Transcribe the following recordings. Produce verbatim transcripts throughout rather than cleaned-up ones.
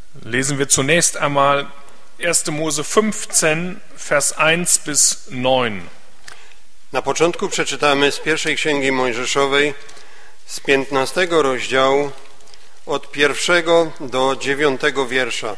Lesen wir zunächst einmal erster Mose fünfzehn, Vers eins bis neun. Na początku przeczytamy z pierwszej Księgi Mojżeszowej, z piętnastego rozdziału, od pierwszego do dziewiątego wiersza.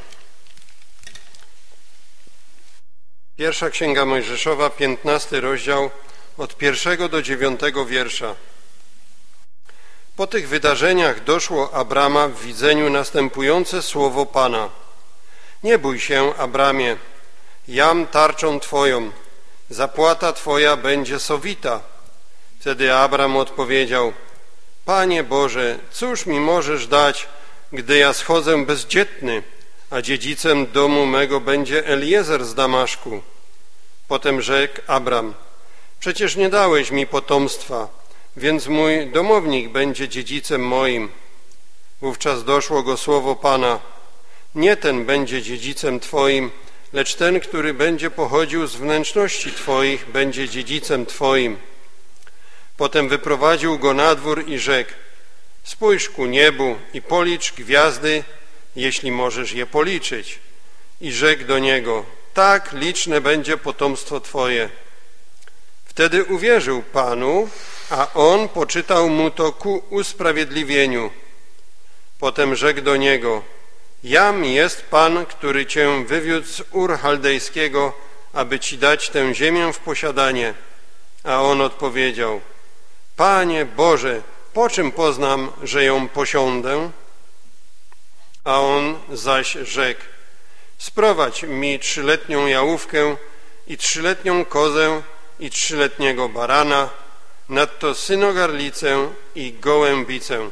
Pierwsza Księga Mojżeszowa, piętnasty rozdział, od pierwszego do dziewiątego wiersza. Po tych wydarzeniach doszło Abrama w widzeniu następujące słowo Pana. Nie bój się, Abramie, jam tarczą Twoją, zapłata Twoja będzie sowita. Wtedy Abram odpowiedział, Panie Boże, cóż mi możesz dać, gdy ja schodzę bezdzietny, a dziedzicem domu mego będzie Eliezer z Damaszku. Potem rzekł Abram, przecież nie dałeś mi potomstwa, więc mój domownik będzie dziedzicem moim. Wówczas doszło go słowo Pana, nie ten będzie dziedzicem Twoim, lecz ten, który będzie pochodził z wnętrzności Twoich, będzie dziedzicem Twoim. Potem wyprowadził go na dwór i rzekł, spójrz ku niebu i policz gwiazdy, jeśli możesz je policzyć. I rzekł do niego, tak liczne będzie potomstwo Twoje. Wtedy uwierzył Panu, a on poczytał mu to ku usprawiedliwieniu. Potem rzekł do niego, jam jest Pan, który Cię wywiódł z Ur Chaldejskiego, aby Ci dać tę ziemię w posiadanie. A on odpowiedział, Panie Boże, po czym poznam, że ją posiądę? A on zaś rzekł, sprowadź mi trzyletnią jałówkę i trzyletnią kozę i trzyletniego barana, nadto synogarlicę i gołębicę.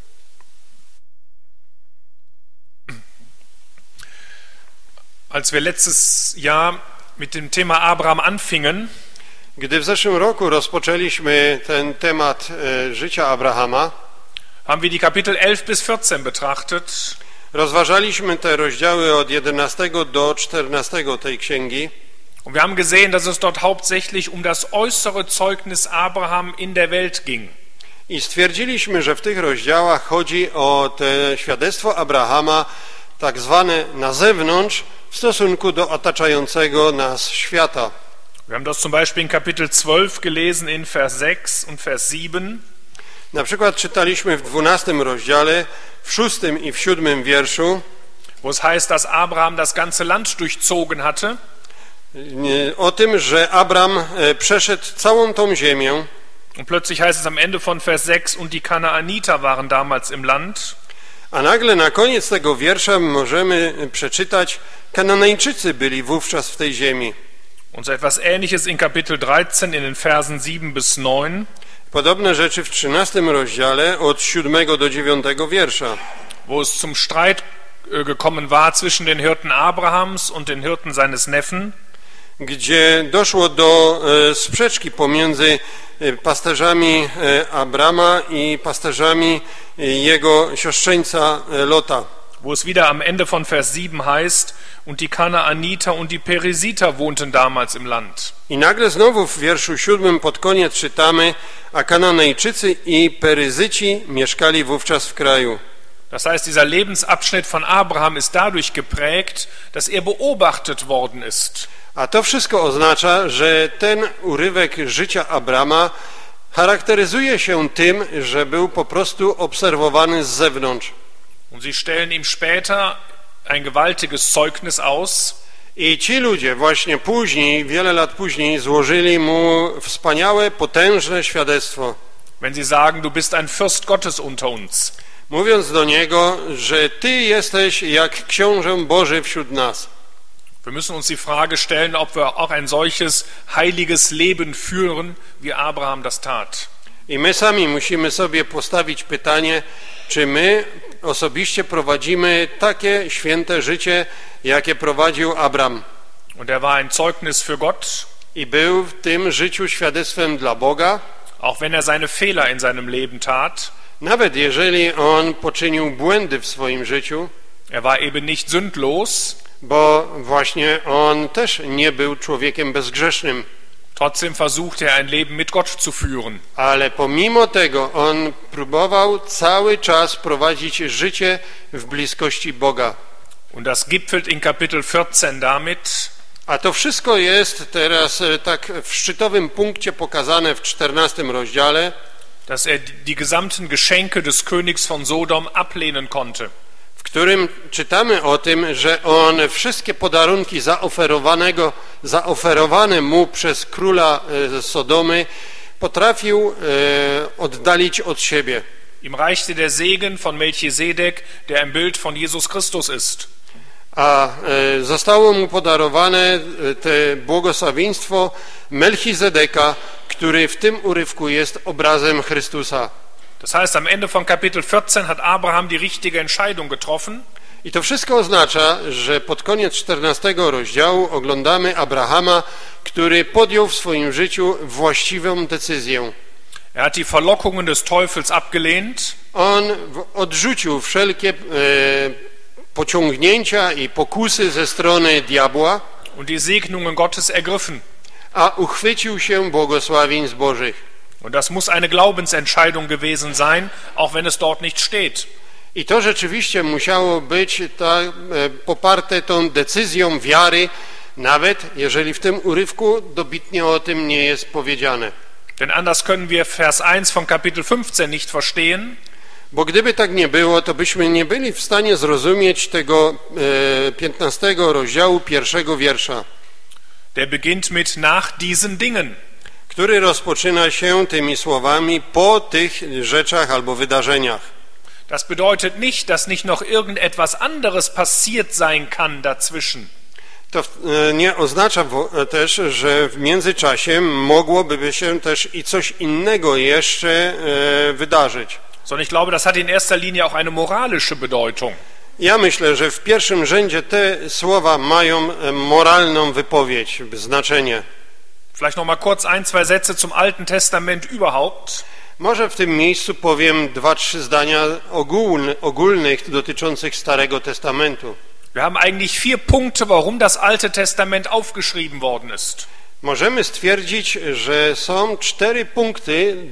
Als wir letztes Jahr mit dem Thema Abraham anfingen, Gdy w zeszłym roku rozpoczęliśmy ten temat e, życia Abrahama, haben wir die Kapitel elf bis vierzehn betrachtet. Rozważaliśmy te rozdziały od jedenastego do czternastego tej księgi. Und wir haben gesehen, dass es dort hauptsächlich um das äußere Zeugnis Abraham in der Welt ging. I stwierdziliśmy, że w tych rozdziałach chodzi o te świadectwo Abrahama, tak zwane na zewnątrz, w stosunku do otaczającego nas świata. Wir haben das zum Beispiel in Kapitel zwölf gelesen in Vers sechs und Vers sieben. Na przykład czytaliśmy w dwunastym rozdziale, w szóstym i w siódmym wierszu, wo es heißt, dass Abraham das ganze Land durchzogen hatte. O tym, że Abram przeszedł całą tą ziemię. Und plötzlich heißt es am Ende von Vers sechs, und die Kanaaniter waren damals im Land. A nagle na koniec tego wiersza możemy przeczytać, Kananejczycy byli wówczas w tej ziemi. Und so etwas Ähnliches in Kapitel dreizehn in den Versen sieben bis neun. Podobne rzeczy w trzynastym rozdziale od siódmego do dziewiątego wiersza. Wo es zum Streit gekommen war zwischen den Hirten Abrahams und den Hirten seines Neffen. Gdzie doszło do e, sprzeczki pomiędzy e, pasterzami e, Abrama i pasterzami e, jego siostrzeńca e, Lota. Wo es wieder am Ende von Vers sieben heißt, und die Kanaaniter und die Perisiter wohnten damals im Land. I nagle znowu w wierszu siódmym pod koniec czytamy, a Kananejczycy i Peryzyci mieszkali wówczas w kraju. Das heißt, dieser Lebensabschnitt von Abraham ist dadurch geprägt, dass er beobachtet worden ist. A to wszystko oznacza, że ten urywek życia Abrama charakteryzuje się tym, że był po prostu obserwowany z zewnątrz. Und sie stellen ihm später ein gewaltiges Zeugnis aus. I ci ludzie właśnie później, wiele lat później, złożyli mu wspaniałe, potężne świadectwo. Wenn sie sagen, du bist ein Fürst Gottes unter uns. Mówiąc do niego, że ty jesteś jak książę Boży wśród nas. Wir müssen uns die Frage stellen, ob wir auch ein solches heiliges Leben führen, wie Abraham das tat. I my sami musimy sobie postawić pytanie, czy my osobiście prowadzimy takie święte życie, jakie prowadził Abram. Und er war ein Zeugnis für Gott. I był w tym życiu świadectwem dla Boga. Auch wenn er seine Fehler in seinem Leben tat. Nawet jeżeli on poczynił błędy w swoim życiu. Er war eben nicht sündlos. Bo właśnie on też nie był człowiekiem bezgrzesznym. Trotzdem versuchte er ein Leben mit Gott zu führen. Ale pomimo tego on próbował cały czas prowadzić życie w bliskości Boga. Und das gipfelt in Kapitel vierzehn damit, A to wszystko jest teraz tak w szczytowym punkcie pokazane w czternastym rozdziale, dass er die gesamten Geschenke des Königs von Sodom ablehnen konnte. w którym czytamy o tym, że on wszystkie podarunki zaoferowanego, zaoferowane mu przez króla Sodomy potrafił oddalić od siebie. Ihm reichte der Segen von Melchisedek, der ein Bild von Jesus Christus ist. A zostało mu podarowane te błogosławieństwo Melchizedeka, który w tym urywku jest obrazem Chrystusa. Das heißt, am Ende von Kapitel vierzehn hat Abraham die richtige Entscheidung getroffen. I to wszystko oznacza, że pod koniec czternastego rozdziału oglądamy Abrahama, który podjął w swoim życiu właściwą decyzję. Er hat die Verlockungen des Teufels abgelehnt. On odrzucił wszelkie e, pociągnięcia i pokusy ze strony diabła, Und die Segnungen Gottes ergriffen. a uchwycił się błogosławieństw Bożych. Und das muss eine Glaubensentscheidung gewesen sein, auch wenn es dort nicht steht. I to rzeczywiście musiało być ta, e, poparte tą decyzją wiary, nawet jeżeli w tym urywku dobitnie o tym nie jest powiedziane. Denn anders können wir Vers eins von Kapitel fünfzehn nicht verstehen. Bo gdyby tak nie było, to byśmy nie byli w stanie zrozumieć tego e, piętnastego rozdziału pierwszego wiersza, Der beginnt mit nach diesen Dingen. który rozpoczyna się tymi słowami po tych rzeczach albo wydarzeniach. Das bedeutet nicht, dass nicht noch irgendetwas anderes passiert sein kann dazwischen. To e, nie oznacza wo, też, że w międzyczasie mogłoby się też i coś innego jeszcze e, wydarzyć. Sondern ich glaube, das hat in erster Linie auch eine moralische Bedeutung. Ja myślę, że w pierwszym rzędzie te słowa mają moralną wypowiedź, znaczenie. Vielleicht noch mal kurz ein, zwei Sätze zum Alten Testament überhaupt. Może w tym miejscu powiem dwa, trzy zdania ogólne, ogólnych dotyczących Starego Testamentu. Wir haben eigentlich vier Punkte, warum das Alte Testament aufgeschrieben worden ist. Możemy stwierdzić, że są cztery punkty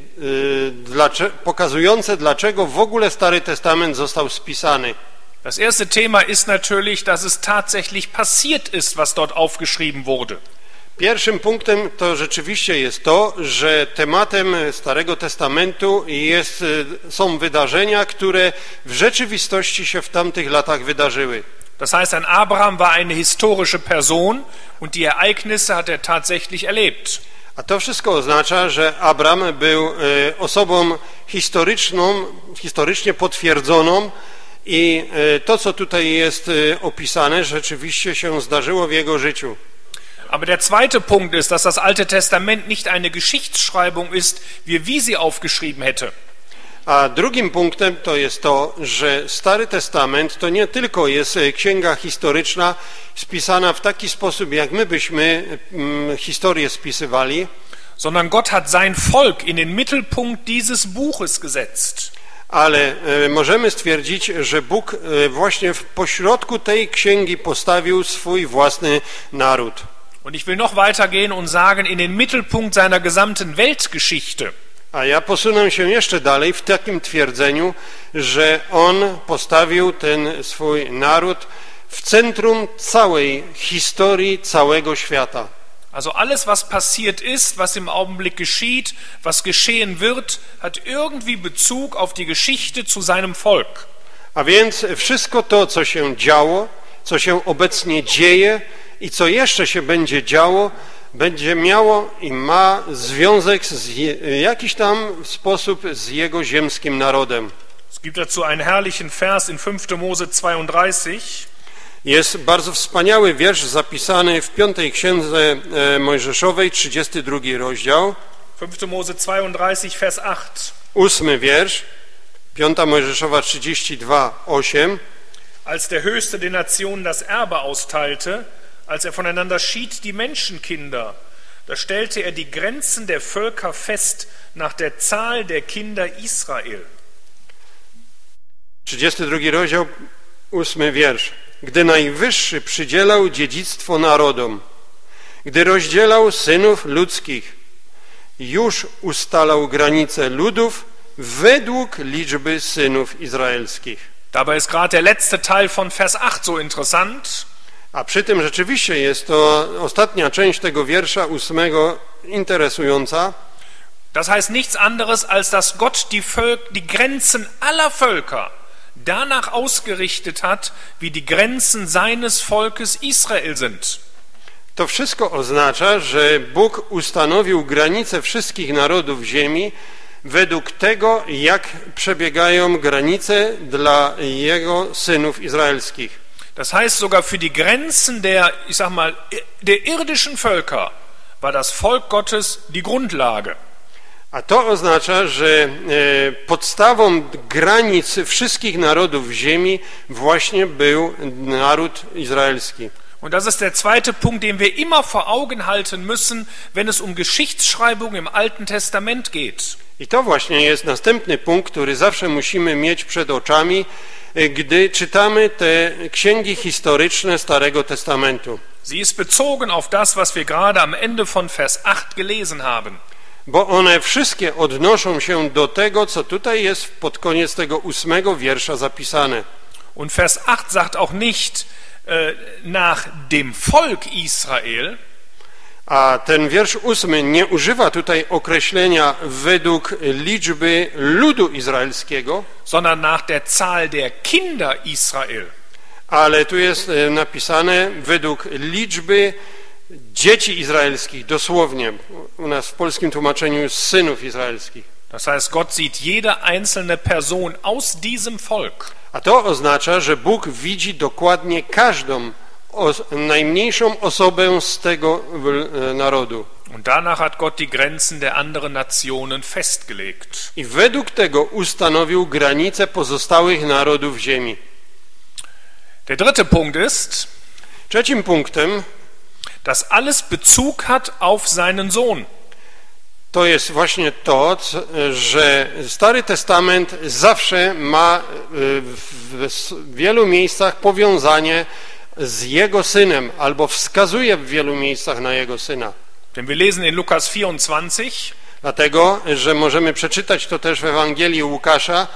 yy, dlacze, pokazujące, dlaczego w ogóle Stary Testament został spisany. Das erste Thema ist natürlich, dass es tatsächlich passiert ist, was dort aufgeschrieben wurde. Pierwszym punktem to rzeczywiście jest to, że tematem Starego Testamentu jest, są wydarzenia, które w rzeczywistości się w tamtych latach wydarzyły. Das heißt, ein Abraham war eine historische Person und die Ereignisse hat er tatsächlich erlebt. A to wszystko oznacza, że Abram był e, osobą historyczną, historycznie potwierdzoną i e, to, co tutaj jest e, opisane, rzeczywiście się zdarzyło w jego życiu. Aber der zweite Punkt ist, dass das Alte Testament nicht eine Geschichtsschreibung ist, wie wie sie aufgeschrieben hätte. A drugim punktem to jest to, że Stary Testament to nie tylko jest księga historyczna spisana w taki sposób, jak my byśmy mm, historię spisywali, sondern Gott hat sein Volk in den Mittelpunkt dieses Buches gesetzt. ale e, możemy stwierdzić, że Bóg e, właśnie w pośrodku tej księgi postawił swój własny naród. Und ich will noch weitergehen und sagen, in den Mittelpunkt seiner gesamten Weltgeschichte. A ja posunę się jeszcze dalej w takim twierdzeniu, że on postawił ten swój naród w centrum całej historii całego świata. Also alles, was passiert ist, was im Augenblick geschieht, was geschehen wird, hat irgendwie Bezug auf die Geschichte zu seinem Volk. A więc wszystko to, co się działo, co się obecnie dzieje i co jeszcze się będzie działo, będzie miało i ma związek z jakiś tam sposób z jego ziemskim narodem. Es gibt dazu einen herrlichen Vers in fünfter Mose zweiunddreißig. Jest bardzo wspaniały wiersz zapisany w piątej księdze Mojżeszowej, trzydziesty drugi rozdział. fünfter Mose zweiunddreißig, Vers acht. Ósmy wiersz, piąta Mojżeszowa trzydzieści dwa, osiem. Als der Höchste den Nationen das Erbe austeilte, als er voneinander schied die Menschenkinder, da stellte er die Grenzen der Völker fest nach der Zahl der Kinder Israel. trzydziesty drugi rozdział, ósmy wiersz. Gdy Najwyższy przydzielał dziedzictwo narodom, gdy rozdzielał synów ludzkich, już ustalał granice ludów według liczby synów izraelskich. Dabei ist gerade der letzte Teil von Vers acht so interessant. A przy tym rzeczywiście jest to ostatnia część tego wiersza ósmego interesująca. Das heißt nichts anderes, als dass Gott die, Völk, die Grenzen aller Völker danach ausgerichtet hat, wie die Grenzen seines Volkes Israel sind. To wszystko oznacza, że Bóg ustanowił granice wszystkich narodów ziemi według tego, jak przebiegają granice dla Jego synów izraelskich. Das heißt, sogar für die Grenzen der, ich sag mal, der irdischen Völker war das Volk Gottes die Grundlage. A to oznacza, że podstawą granic wszystkich narodów ziemi właśnie był naród izraelski. Und das ist der zweite Punkt, den wir immer vor Augen halten müssen, wenn es um Geschichtsschreibung im Alten Testament geht. I to właśnie jest następny punkt, który zawsze musimy mieć przed oczami, gdy czytamy te księgi historyczne Starego Testamentu. Sie ist bezogen auf das, was wir gerade am Ende von Vers acht gelesen haben. Bo one wszystkie odnoszą się do tego, co tutaj jest pod koniec tego ósmego wiersza zapisane. Und Vers acht sagt auch nicht äh, nach dem Volk Israel, a ten wiersz ósmy nie używa tutaj określenia według liczby ludu izraelskiego, sondern nach der Zahl der Kinder Israel. Ale tu jest napisane według liczby dzieci izraelskich, dosłownie. U nas w polskim tłumaczeniu jest synów izraelskich. Das heißt, Gott sieht jede einzelne Person aus diesem Volk. A to oznacza, że Bóg widzi dokładnie każdą os- najmniejszą osobę z tego narodu. Und danach hat Gott die Grenzen der anderen Nationen festgelegt. I według tego ustanowił granice pozostałych narodów ziemi. Der dritte Punkt ist, Trzecim punktem dass alles Bezug hat auf seinen Sohn. to jest właśnie to, że Stary Testament zawsze ma w wielu miejscach powiązanie z Jego Synem, albo wskazuje w wielu miejscach na Jego Syna. Denn wir lesen in Lukas vierundzwanzig, Dlatego, że możemy przeczytać to też w Ewangelii Łukasza,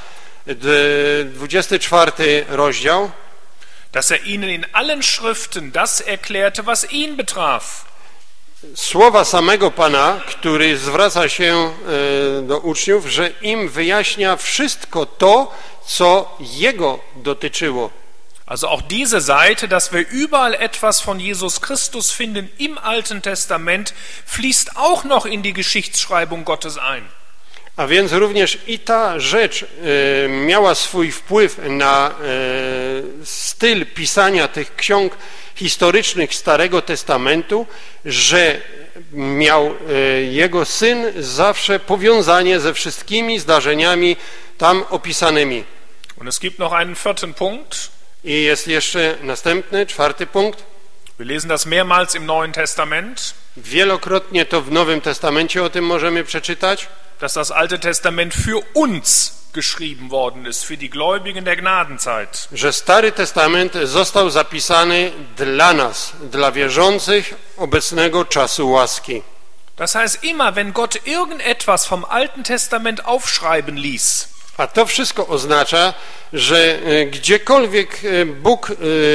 dwudziesty czwarty rozdział, dass er ihnen in allen Schriften das erklärte, was ihn betraf. słowa samego Pana, który zwraca się do uczniów, że im wyjaśnia wszystko to, co Jego dotyczyło. Also auch diese Seite, dass wir überall etwas von Jesus Christus finden im Alten Testament, fließt auch noch in die Geschichtsschreibung Gottes ein. A więc również i ta rzecz e, miała swój wpływ na e, styl pisania tych ksiąg historycznych Starego Testamentu, że miał e, jego syn zawsze powiązanie ze wszystkimi zdarzeniami tam opisanymi. Und es gibt noch einen vierten Punkt. I jest jeszcze następny, czwarty punkt. Wir lesen das mehrmals im Neuen Testament, Wielokrotnie to w Nowym Testamencie o tym możemy przeczytać, dass das Alte Testament für uns geschrieben worden ist, für die Gläubigen der Gnadenzeit. że Stary Testament został zapisany dla nas, dla wierzących obecnego czasu łaski. Das heißt, immer wenn Gott irgendetwas vom Alten Testament aufschreiben ließ, A to wszystko oznacza, że gdziekolwiek Bóg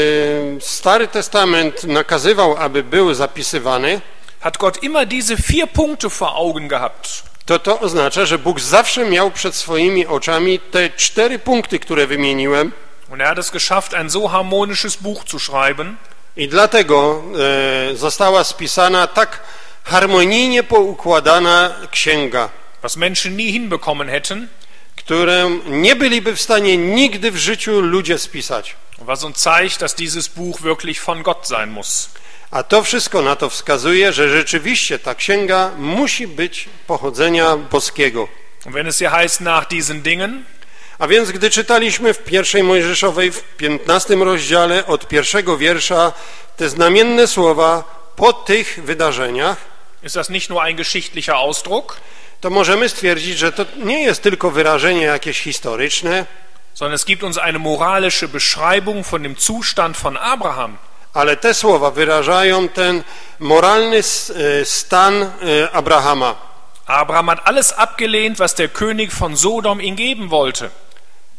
Stary Testament nakazywał, aby był zapisywany, hat Gott immer diese vier Punkte vor Augen gehabt. to to oznacza, że Bóg zawsze miał przed swoimi oczami te cztery punkty, które wymieniłem. Und er hat es geschafft, ein so harmonisches Buch zu schreiben, I dlatego e, została spisana tak harmonijnie poukładana księga, was Menschen nie hinbekommen hätten, którą nie byliby w stanie nigdy w życiu ludzie spisać. was uns zeigt, dass dieses Buch wirklich von Gott sein muss. A to wszystko na to wskazuje, że rzeczywiście ta księga musi być pochodzenia boskiego. Und wenn es hier heißt, nach diesen Dingen, A więc gdy czytaliśmy w pierwszej Mojżeszowej w piętnastym rozdziale od pierwszego wiersza te znamienne słowa po tych wydarzeniach, ist das nicht nur ein geschichtlicher Ausdruck, to możemy stwierdzić, że to nie jest tylko wyrażenie jakieś historyczne, sondern es gibt uns eine moralische Beschreibung von dem Zustand von Abraham. ale te słowa wyrażają ten moralny stan Abrahama. Abraham hat alles abgelehnt, was der König von Sodom ihm geben wollte.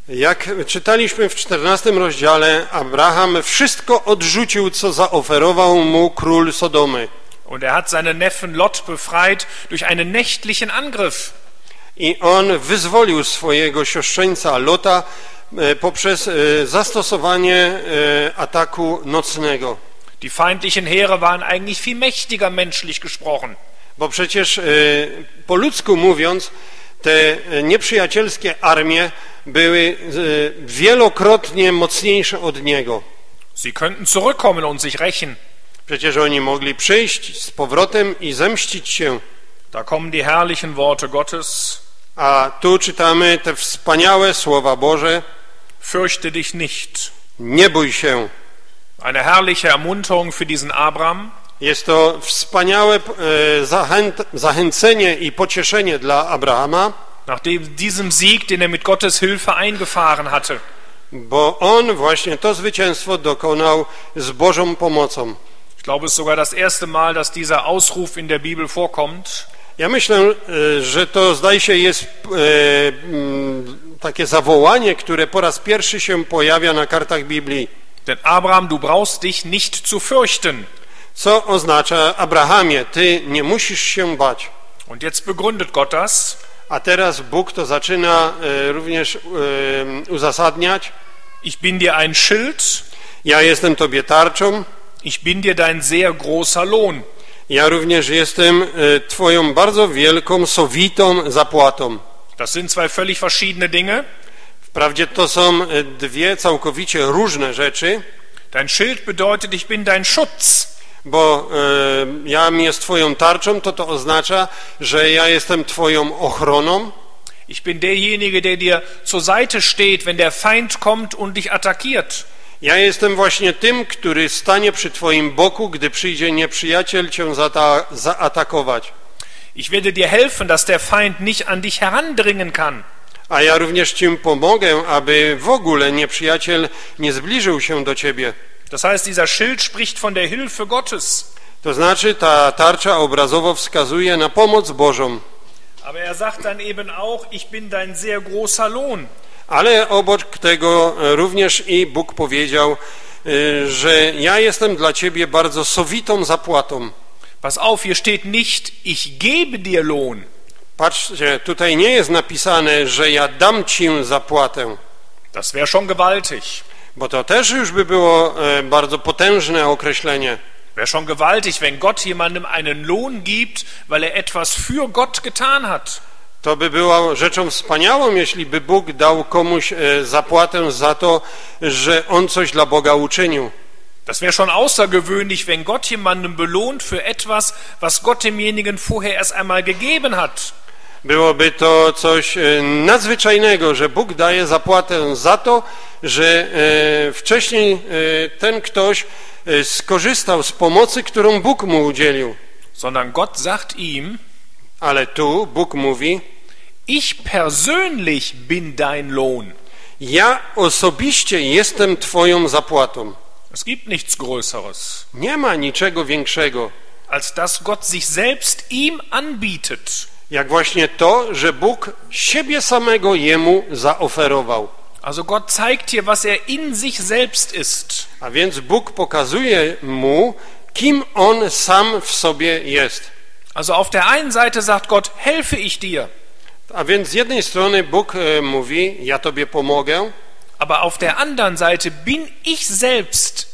Jak czytaliśmy w czternastym rozdziale, Abraham wszystko odrzucił, co zaoferował mu król Sodomy. Und er hat seinen Neffen Lot befreit durch einen nächtlichen Angriff. I on wyzwolił swojego siostrzeńca Lota poprzez zastosowanie ataku nocnego. Die feindlichen Heere waren eigentlich viel mächtiger menschlich gesprochen. Bo przecież po ludzku mówiąc, te nieprzyjacielskie armie były wielokrotnie mocniejsze od niego. Sie könnten zurückkommen und sich rächen. Przecież oni mogli przyjść z powrotem i zemścić się. Da kommen die herrlichen Worte Gottes. A tu czytamy te wspaniałe słowa Boże. Fürchte dich nicht. Nie bój się. Eine herrliche Ermunterung für diesen Abraham. Jest to wspaniałe zachęcenie i pocieszenie dla Abrahama. Nach dem, diesem Sieg, den er mit Gottes Hilfe eingefahren hatte. Bo on właśnie to zwycięstwo dokonał z Bożą pomocą. Ich glaube, es ist sogar das erste Mal, dass dieser Ausruf in der Bibel vorkommt. Ja myślę, że to zdaje się jest takie zawołanie, które po raz pierwszy się pojawia na kartach Biblii. Denn Abraham, du brauchst dich nicht zu fürchten. Co oznacza: Abrahamie, ty nie musisz się bać. Und jetzt begründet Gott das. A teraz Bóg to zaczyna również uzasadniać. Ich bin dir ein Schild. Ja jestem tobie tarczą. Ich bin dir dein sehr großer Lohn. Ja również jestem twoją bardzo wielką, sowitą zapłatą. Das sind zwei völlig verschiedene Dinge. Wprawdzie to są dwie całkowicie różne rzeczy. Dein Schild bedeutet, ich bin dein Schutz. Bo e, jam jest twoją tarczą, to to oznacza, że ja jestem twoją ochroną. Ich bin derjenige, der dir zur Seite steht, wenn der Feind kommt und dich attackiert. Ja jestem właśnie tym, który stanie przy twoim boku, gdy przyjdzie nieprzyjaciel cię zata- zaatakować. Ich werde dir helfen, dass der Feind nicht an dich herandringen kann. A ja również ci pomogę, aby w ogóle nieprzyjaciel nie zbliżył się do ciebie. Das heißt, dieser Schild spricht von der Hilfe Gottes. To znaczy, ta tarcza obrazowo wskazuje na pomoc Bożą. Aber er sagt dann eben auch, ich bin dein sehr großer Lohn. Ale obok tego również i Bóg powiedział, że ja jestem dla ciebie bardzo sowitą zapłatą. Pass auf, hier steht nicht, ich gebe dir Lohn. Patrzcie, tutaj nie jest napisane, że ja dam ci zapłatę. Das wäre schon gewaltig. Bo to też już by było bardzo potężne określenie. Wäre schon gewaltig, wenn Gott jemandem einen Lohn gibt, weil er etwas für Gott getan hat. To by było rzeczą wspaniałą, jeśli by Bóg dał komuś zapłatę za to, że on coś dla Boga uczynił. Das wäre schon außergewöhnlich, wenn Gott jemandem belohnt für etwas, was Gott demjenigen vorher erst einmal gegeben hat. Byłoby to coś nadzwyczajnego, że Bóg daje zapłatę za to, że wcześniej ten ktoś skorzystał z pomocy, którą Bóg mu udzielił. Sondern Gott sagt ihm, ale tu Bóg mówi, ich persönlich bin dein Lohn. Ja osobiście jestem twoją zapłatą. Es gibt nichts Größeres. Nie ma niczego większego, als dass Gott sich selbst ihm anbietet. Jak właśnie to, że Bóg siebie samego jemu zaoferował. Also Gott zeigt hier, was er in sich selbst ist. A więc Bóg pokazuje mu, kim on sam w sobie jest. Also auf der einen Seite sagt Gott, helfe ich dir. A więc z jednej strony Bóg e, mówi, ja tobie pomogę. Aber auf der anderen Seite bin ich selbst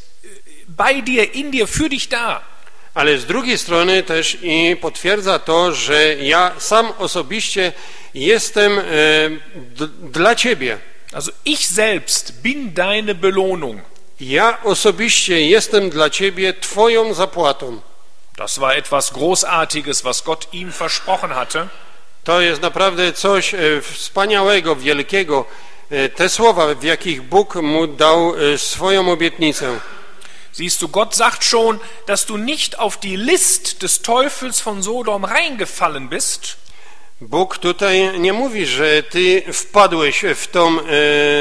bei dir, in dir, für dich da. Ale z drugiej strony też i potwierdza to, że ja sam osobiście jestem e, d- dla ciebie. Also ich selbst bin deine Belohnung. Ja osobiście jestem dla ciebie twoją zapłatą. Das war etwas Großartiges, was Gott ihm versprochen hatte. To jest naprawdę coś e, wspaniałego, wielkiego. E, te słowa, w jakich Bóg mu dał e, swoją obietnicę. Siehst du, Gott sagt schon, dass du nicht auf die List des Teufels von Sodom reingefallen bist. Bóg tutaj nie mówi, że ty wpadłeś w tą e,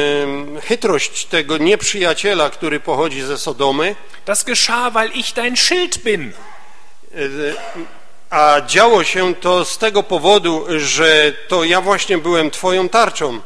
chytrość tego nieprzyjaciela, który pochodzi ze Sodomy. Das geschah, weil ich dein Schild bin. E, a działo się to z tego powodu, że to ja właśnie byłem twoją tarczą.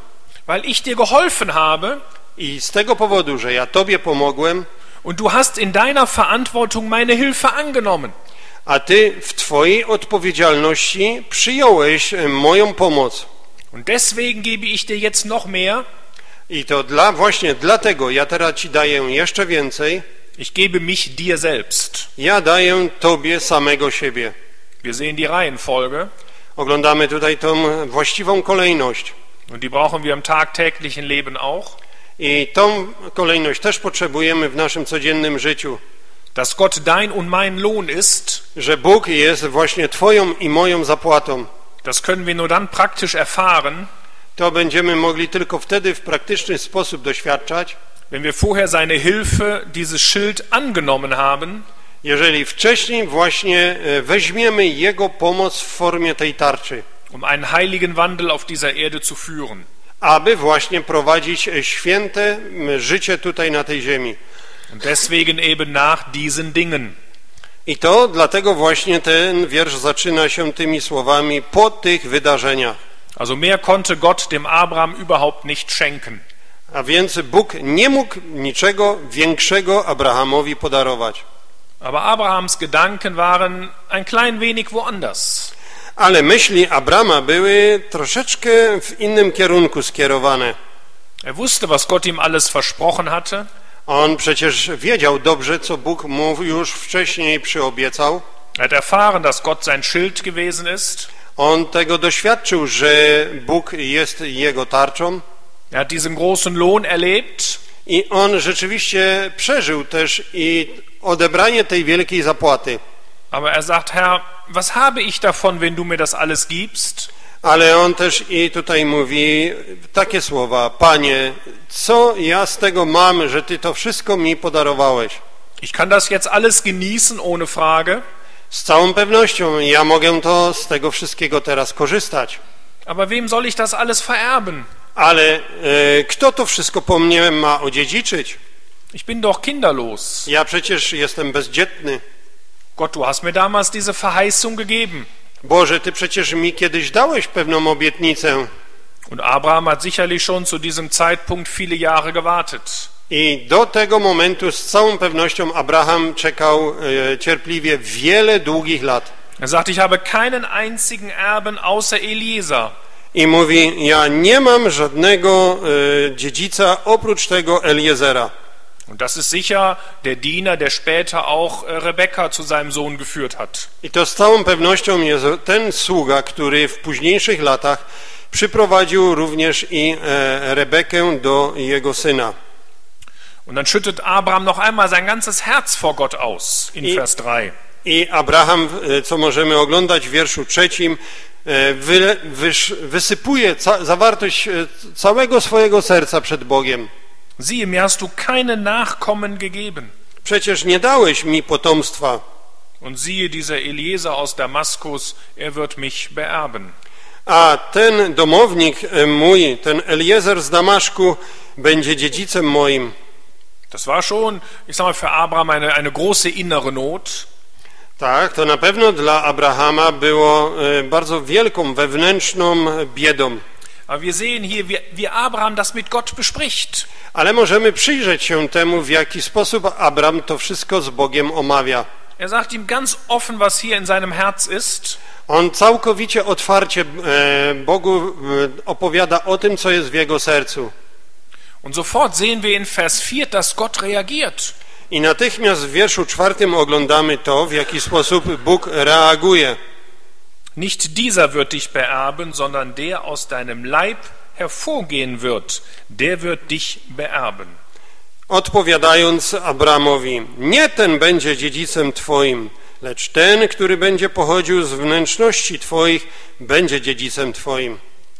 weil ich dir geholfen habe I z tego powodu, że ja Tobie pomogłem, und du hast in deiner Verantwortung meine Hilfe angenommen. a Ty w Twojej odpowiedzialności przyjąłeś moją pomoc. Und deswegen gebe ich dir jetzt noch mehr. I to dla, właśnie dlatego ja teraz Ci daję jeszcze więcej. Ich gebe mich dir selbst. Ja daję Tobie samego siebie. Wir sehen die Reihenfolge. Oglądamy tutaj tą właściwą kolejność. Und die brauchen wir im tagtäglichen Leben auch. I tą kolejność też potrzebujemy w naszym codziennym życiu. Dass Gott dein und mein Lohn ist, Że Bóg jest właśnie Twoją i moją zapłatą. das können wir nur dann praktisch erfahren, To będziemy mogli tylko wtedy w praktyczny sposób doświadczać, wenn wir vorher seine Hilfe, dieses Schild angenommen haben, jeżeli wcześniej właśnie weźmiemy Jego pomoc w formie tej tarczy, um einen heiligen Wandel auf dieser Erde zu führen. aby właśnie prowadzić święte życie tutaj na tej ziemi. Und deswegen eben nach diesen Dingen. I to dlatego właśnie ten wiersz zaczyna się tymi słowami po tych wydarzeniach. Also mehr konnte Gott dem Abraham überhaupt nicht schenken. A więc Bóg nie mógł niczego większego Abrahamowi podarować. Aber Abrahams Gedanken waren ein klein wenig woanders. Ale myśli Abrama były troszeczkę w innym kierunku skierowane. Er wusste, was Gott ihm alles versprochen hatte. On przecież wiedział dobrze, co Bóg mu już wcześniej przyobiecał. Er hat erfahren, dass Gott sein Schild gewesen ist. On tego doświadczył, że Bóg jest jego tarczą. Er hat diesen großen Lohn erlebt. I on rzeczywiście przeżył też i odebranie tej wielkiej zapłaty. Aber er sagt, Herr, was habe ich davon, wenn du mir das alles gibst? Ale on też i tutaj mówi takie słowa: Panie, co ja z tego mam, że Ty to wszystko mi podarowałeś? Ich kann das jetzt alles genießen, ohne Frage. Z całą pewnością ja mogę to z tego wszystkiego teraz korzystać. Aber wem soll ich das alles vererben? Ale e, kto to wszystko po mnie ma odziedziczyć? Ich bin doch kinderlos. Ja przecież jestem bezdzietny. Gott, du hast mir damals diese Verheißung gegeben. Boże, Ty przecież mi kiedyś dałeś pewną obietnicę. Und Abraham hat sicherlich schon zu diesem Zeitpunkt viele Jahre gewartet. I do tego momentu z całą pewnością Abraham czekał e, cierpliwie wiele długich lat. Er sagt, ich habe keinen einzigen Erben außer Eliezer. I mówi, ja nie mam żadnego e, dziedzica oprócz tego Eliezera. Und das ist sicher der Diener, der später auch Rebekka zu seinem Sohn geführt hat. I to z całą pewnością jest ten sługa, który w późniejszych latach przyprowadził również i e, Rebekę do jego syna. Und dann schüttet Abraham noch einmal sein ganzes Herz vor Gott aus, in I, Vers drei. I Abraham, co możemy oglądać w wierszu trzecim, wy, wysz, wysypuje ca, zawartość całego swojego serca przed Bogiem. Siehe, mir hast du keine Nachkommen gegeben. Przecież nie dałeś mi potomstwa. Und siehe, dieser Eliezer aus Damaskus, er wird mich beerben. A ten domownik mój, ten Eliezer z Damaszku, będzie dziedzicem moim. Das war schon, ich sag mal, für Abraham eine, eine große innere Not. Tak, to na pewno dla Abrahama było bardzo wielką wewnętrzną biedą. Aber wir sehen hier, wie, wie Abraham das mit Gott bespricht. Ale możemy przyjrzeć się temu, w jaki sposób Abraham to wszystko z Bogiem omawia. Er sagt ihm ganz offen, was hier in seinem Herz ist. On całkowicie otwarcie Bogu opowiada o tym, co jest w jego sercu. Und sofort sehen wir in Vers vier, dass Gott reagiert. I natychmiast w wierszu czwartym oglądamy to, w jaki sposób Bóg reaguje. Nicht dieser wird dich beerben, sondern der aus deinem Leib hervorgehen wird, der wird dich beerben. Odpowiadając Abramowi, nie ten będzie dziedzicem twoim, lecz ten, który będzie pochodził z wnętrzności twoich, będzie dziedzicem twoim.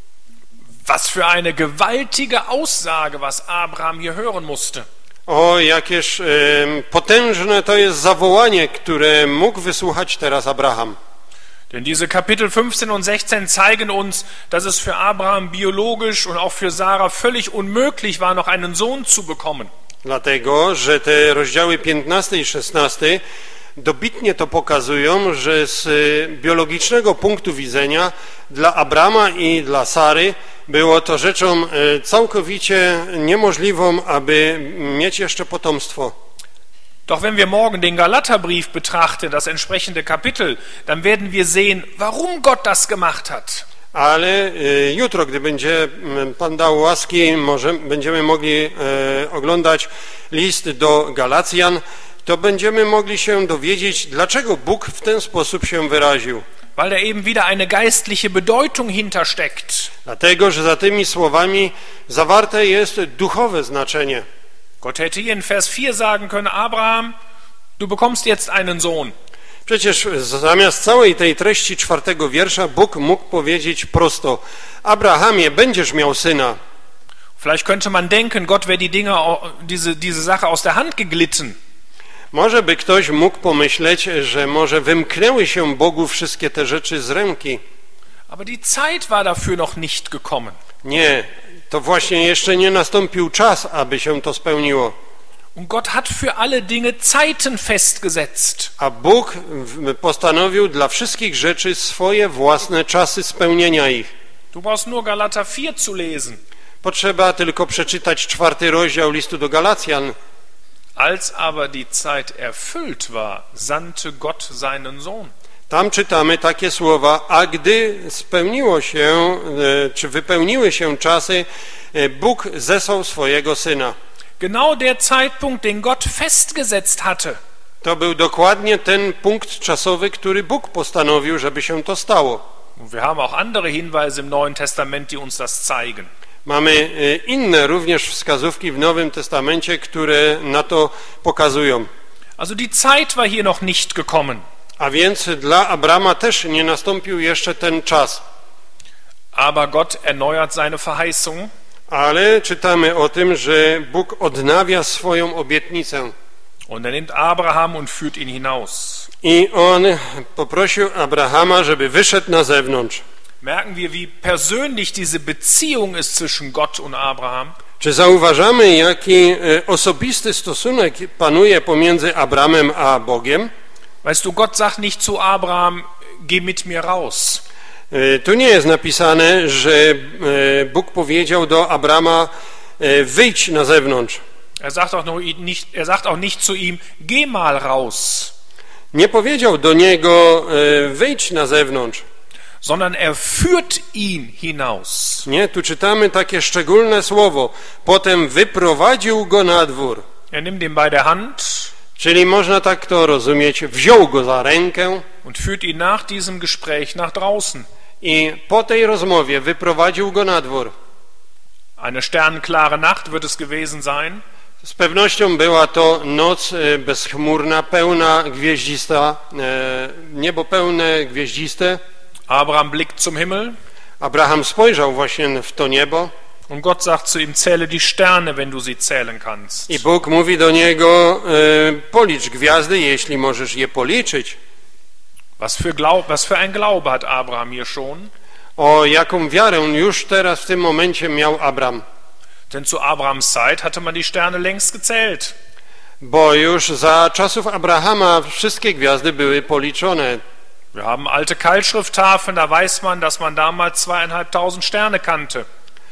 Was für eine gewaltige Aussage, was Abraham hier hören musste. O, jakież e, potężne to jest zawołanie, które mógł wysłuchać teraz Abraham. Denn diese Kapitel fünfzehn und sechzehn zeigen uns, dass es für Abraham biologisch und auch für Sarah völlig unmöglich war, noch einen Sohn zu bekommen. Dlatego, że te rozdziały piętnasty i szesnasty dobitnie to pokazują, że z biologicznego punktu widzenia dla Abrama i dla Sary było to rzeczą całkowicie niemożliwą, aby mieć jeszcze potomstwo. Doch wenn wir morgen den Galaterbrief betrachten, das entsprechende Kapitel, dann werden wir sehen, warum Gott das gemacht hat. Ale jutro, gdy będzie Pan dał łaski, może będziemy mogli oglądać list do Galacjan, to będziemy mogli się dowiedzieć, dlaczego Bóg w ten sposób się wyraził. Weil da eben wieder eine geistliche Bedeutung hintersteckt. Dlatego, że za tymi słowami zawarte jest duchowe znaczenie. Gott hätte hier in Vers vier sagen können, Abraham, du bekommst jetzt einen Sohn. Przecież zamiast całej tej treści czwartego wiersza Bóg mógł powiedzieć prosto: Abrahamie, będziesz miał syna. Vielleicht könnte man denken, Gott wäre die Dinge, diese, diese Sache aus der Hand geglitten. Może by ktoś mógł pomyśleć, że może wymknęły się Bogu wszystkie te rzeczy z ręki. Aber die Zeit war dafür noch nicht gekommen. Nie, to właśnie jeszcze nie nastąpił czas, aby się to spełniło. Und Gott hat für alle Dinge Zeiten festgesetzt. A Bóg postanowił dla wszystkich rzeczy swoje własne czasy spełnienia ich. Du brauchst nur Galater vier zu lesen. Potrzeba tylko przeczytać czwarty rozdział listu do Galacjan. Als aber die Zeit erfüllt war, sandte Gott seinen Sohn. Tam czytamy takie słowa: a gdy spełniło się, czy wypełniły się czasy, Bóg zesłał swojego Syna. Genau der Zeitpunkt, den Gott festgesetzt hatte. To był dokładnie ten punkt czasowy, który Bóg postanowił, żeby się to stało. Und wir haben auch andere Hinweise im Neuen Testament, die uns das zeigen. Mamy inne również wskazówki w Nowym Testamencie, które na to pokazują. Also die Zeit war hier noch nicht gekommen. A więc dla Abrama też nie nastąpił jeszcze ten czas. Aber Gott erneuert seine Verheißung. Ale czytamy o tym, że Bóg odnawia swoją obietnicę. Und er nimmt Abraham und führt ihn hinaus. I on poprosił Abrahama, żeby wyszedł na zewnątrz. Merken wir, wie persönlich diese Beziehung ist zwischen Gott und Abraham? Czy zauważamy, jaki osobisty stosunek panuje pomiędzy Abramem a Bogiem? Weißt du, Gott sagt nicht zu Abraham, geh mit mir raus. Tu nie jest napisane, że Bóg powiedział do Abrama: wyjdź na zewnątrz. Er sagt auch nicht, er sagt auch nicht zu ihm, geh mal raus. Nie powiedział do niego: wyjdź na zewnątrz. Sondern er führt ihn hinaus. Nie, tu czytamy takie szczególne słowo: potem wyprowadził go na dwór. Er nimmt ihn bei der Hand. Czyli można tak to rozumieć: wziął go za rękę und führt ihn nach diesem Gespräch nach draußen. I po tej rozmowie wyprowadził go na dwór. Eine sternenklare Nacht wird es gewesen sein. Z pewnością była to noc bezchmurna, pełna gwieździsta, niebo pełne gwieździste. Abraham blickt zum Himmel. Abraham spojrzał właśnie w to niebo. Und Gott sagt zu ihm, zähle die Sterne, wenn du sie zählen kannst. I Bóg mówi do niego: policz gwiazdy, jeśli możesz je policzyć. Was für, Glaub, was für ein Glaube hat Abraham hier schon? O jaką wiarę już teraz w tym momencie miał Abram. Denn zu Abrahams Zeit hatte man die Sterne längst gezählt. Bo już za czasów Abrahama wszystkie gwiazdy były policzone. Wir haben alte Keilschrifttafeln, da weiß man, dass man damals zweieinhalbtausend Sterne kannte.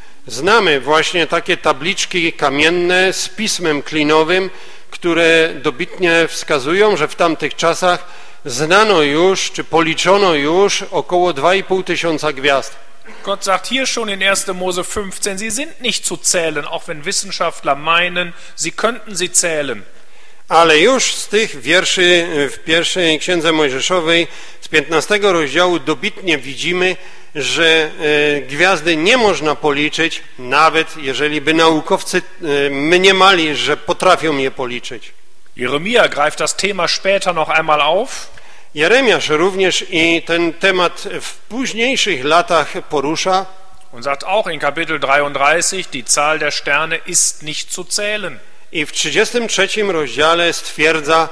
Znamy właśnie takie tabliczki kamienne z pismem klinowym, które dobitnie wskazują, że w tamtych czasach znano już, czy policzono już około dwa i pół tysiąca gwiazd. Gott sagt hier schon in erster Mose fünfzehn, sie sind nicht zu zählen, auch wenn Wissenschaftler meinen, sie könnten sie zählen. Ale już z tych wierszy w pierwszej Księdze Mojżeszowej z piętnastego rozdziału dobitnie widzimy, że gwiazdy nie można policzyć, nawet jeżeli by naukowcy mniemali, że potrafią je policzyć. Jeremia greift das Thema später noch einmal auf. Jeremiasz również i ten temat w późniejszych latach porusza. Und sagt auch in Kapitel dreiunddreißig, die Zahl der Sterne ist nicht zu zählen. I w trzydziestym trzecim rozdziale stwierdza,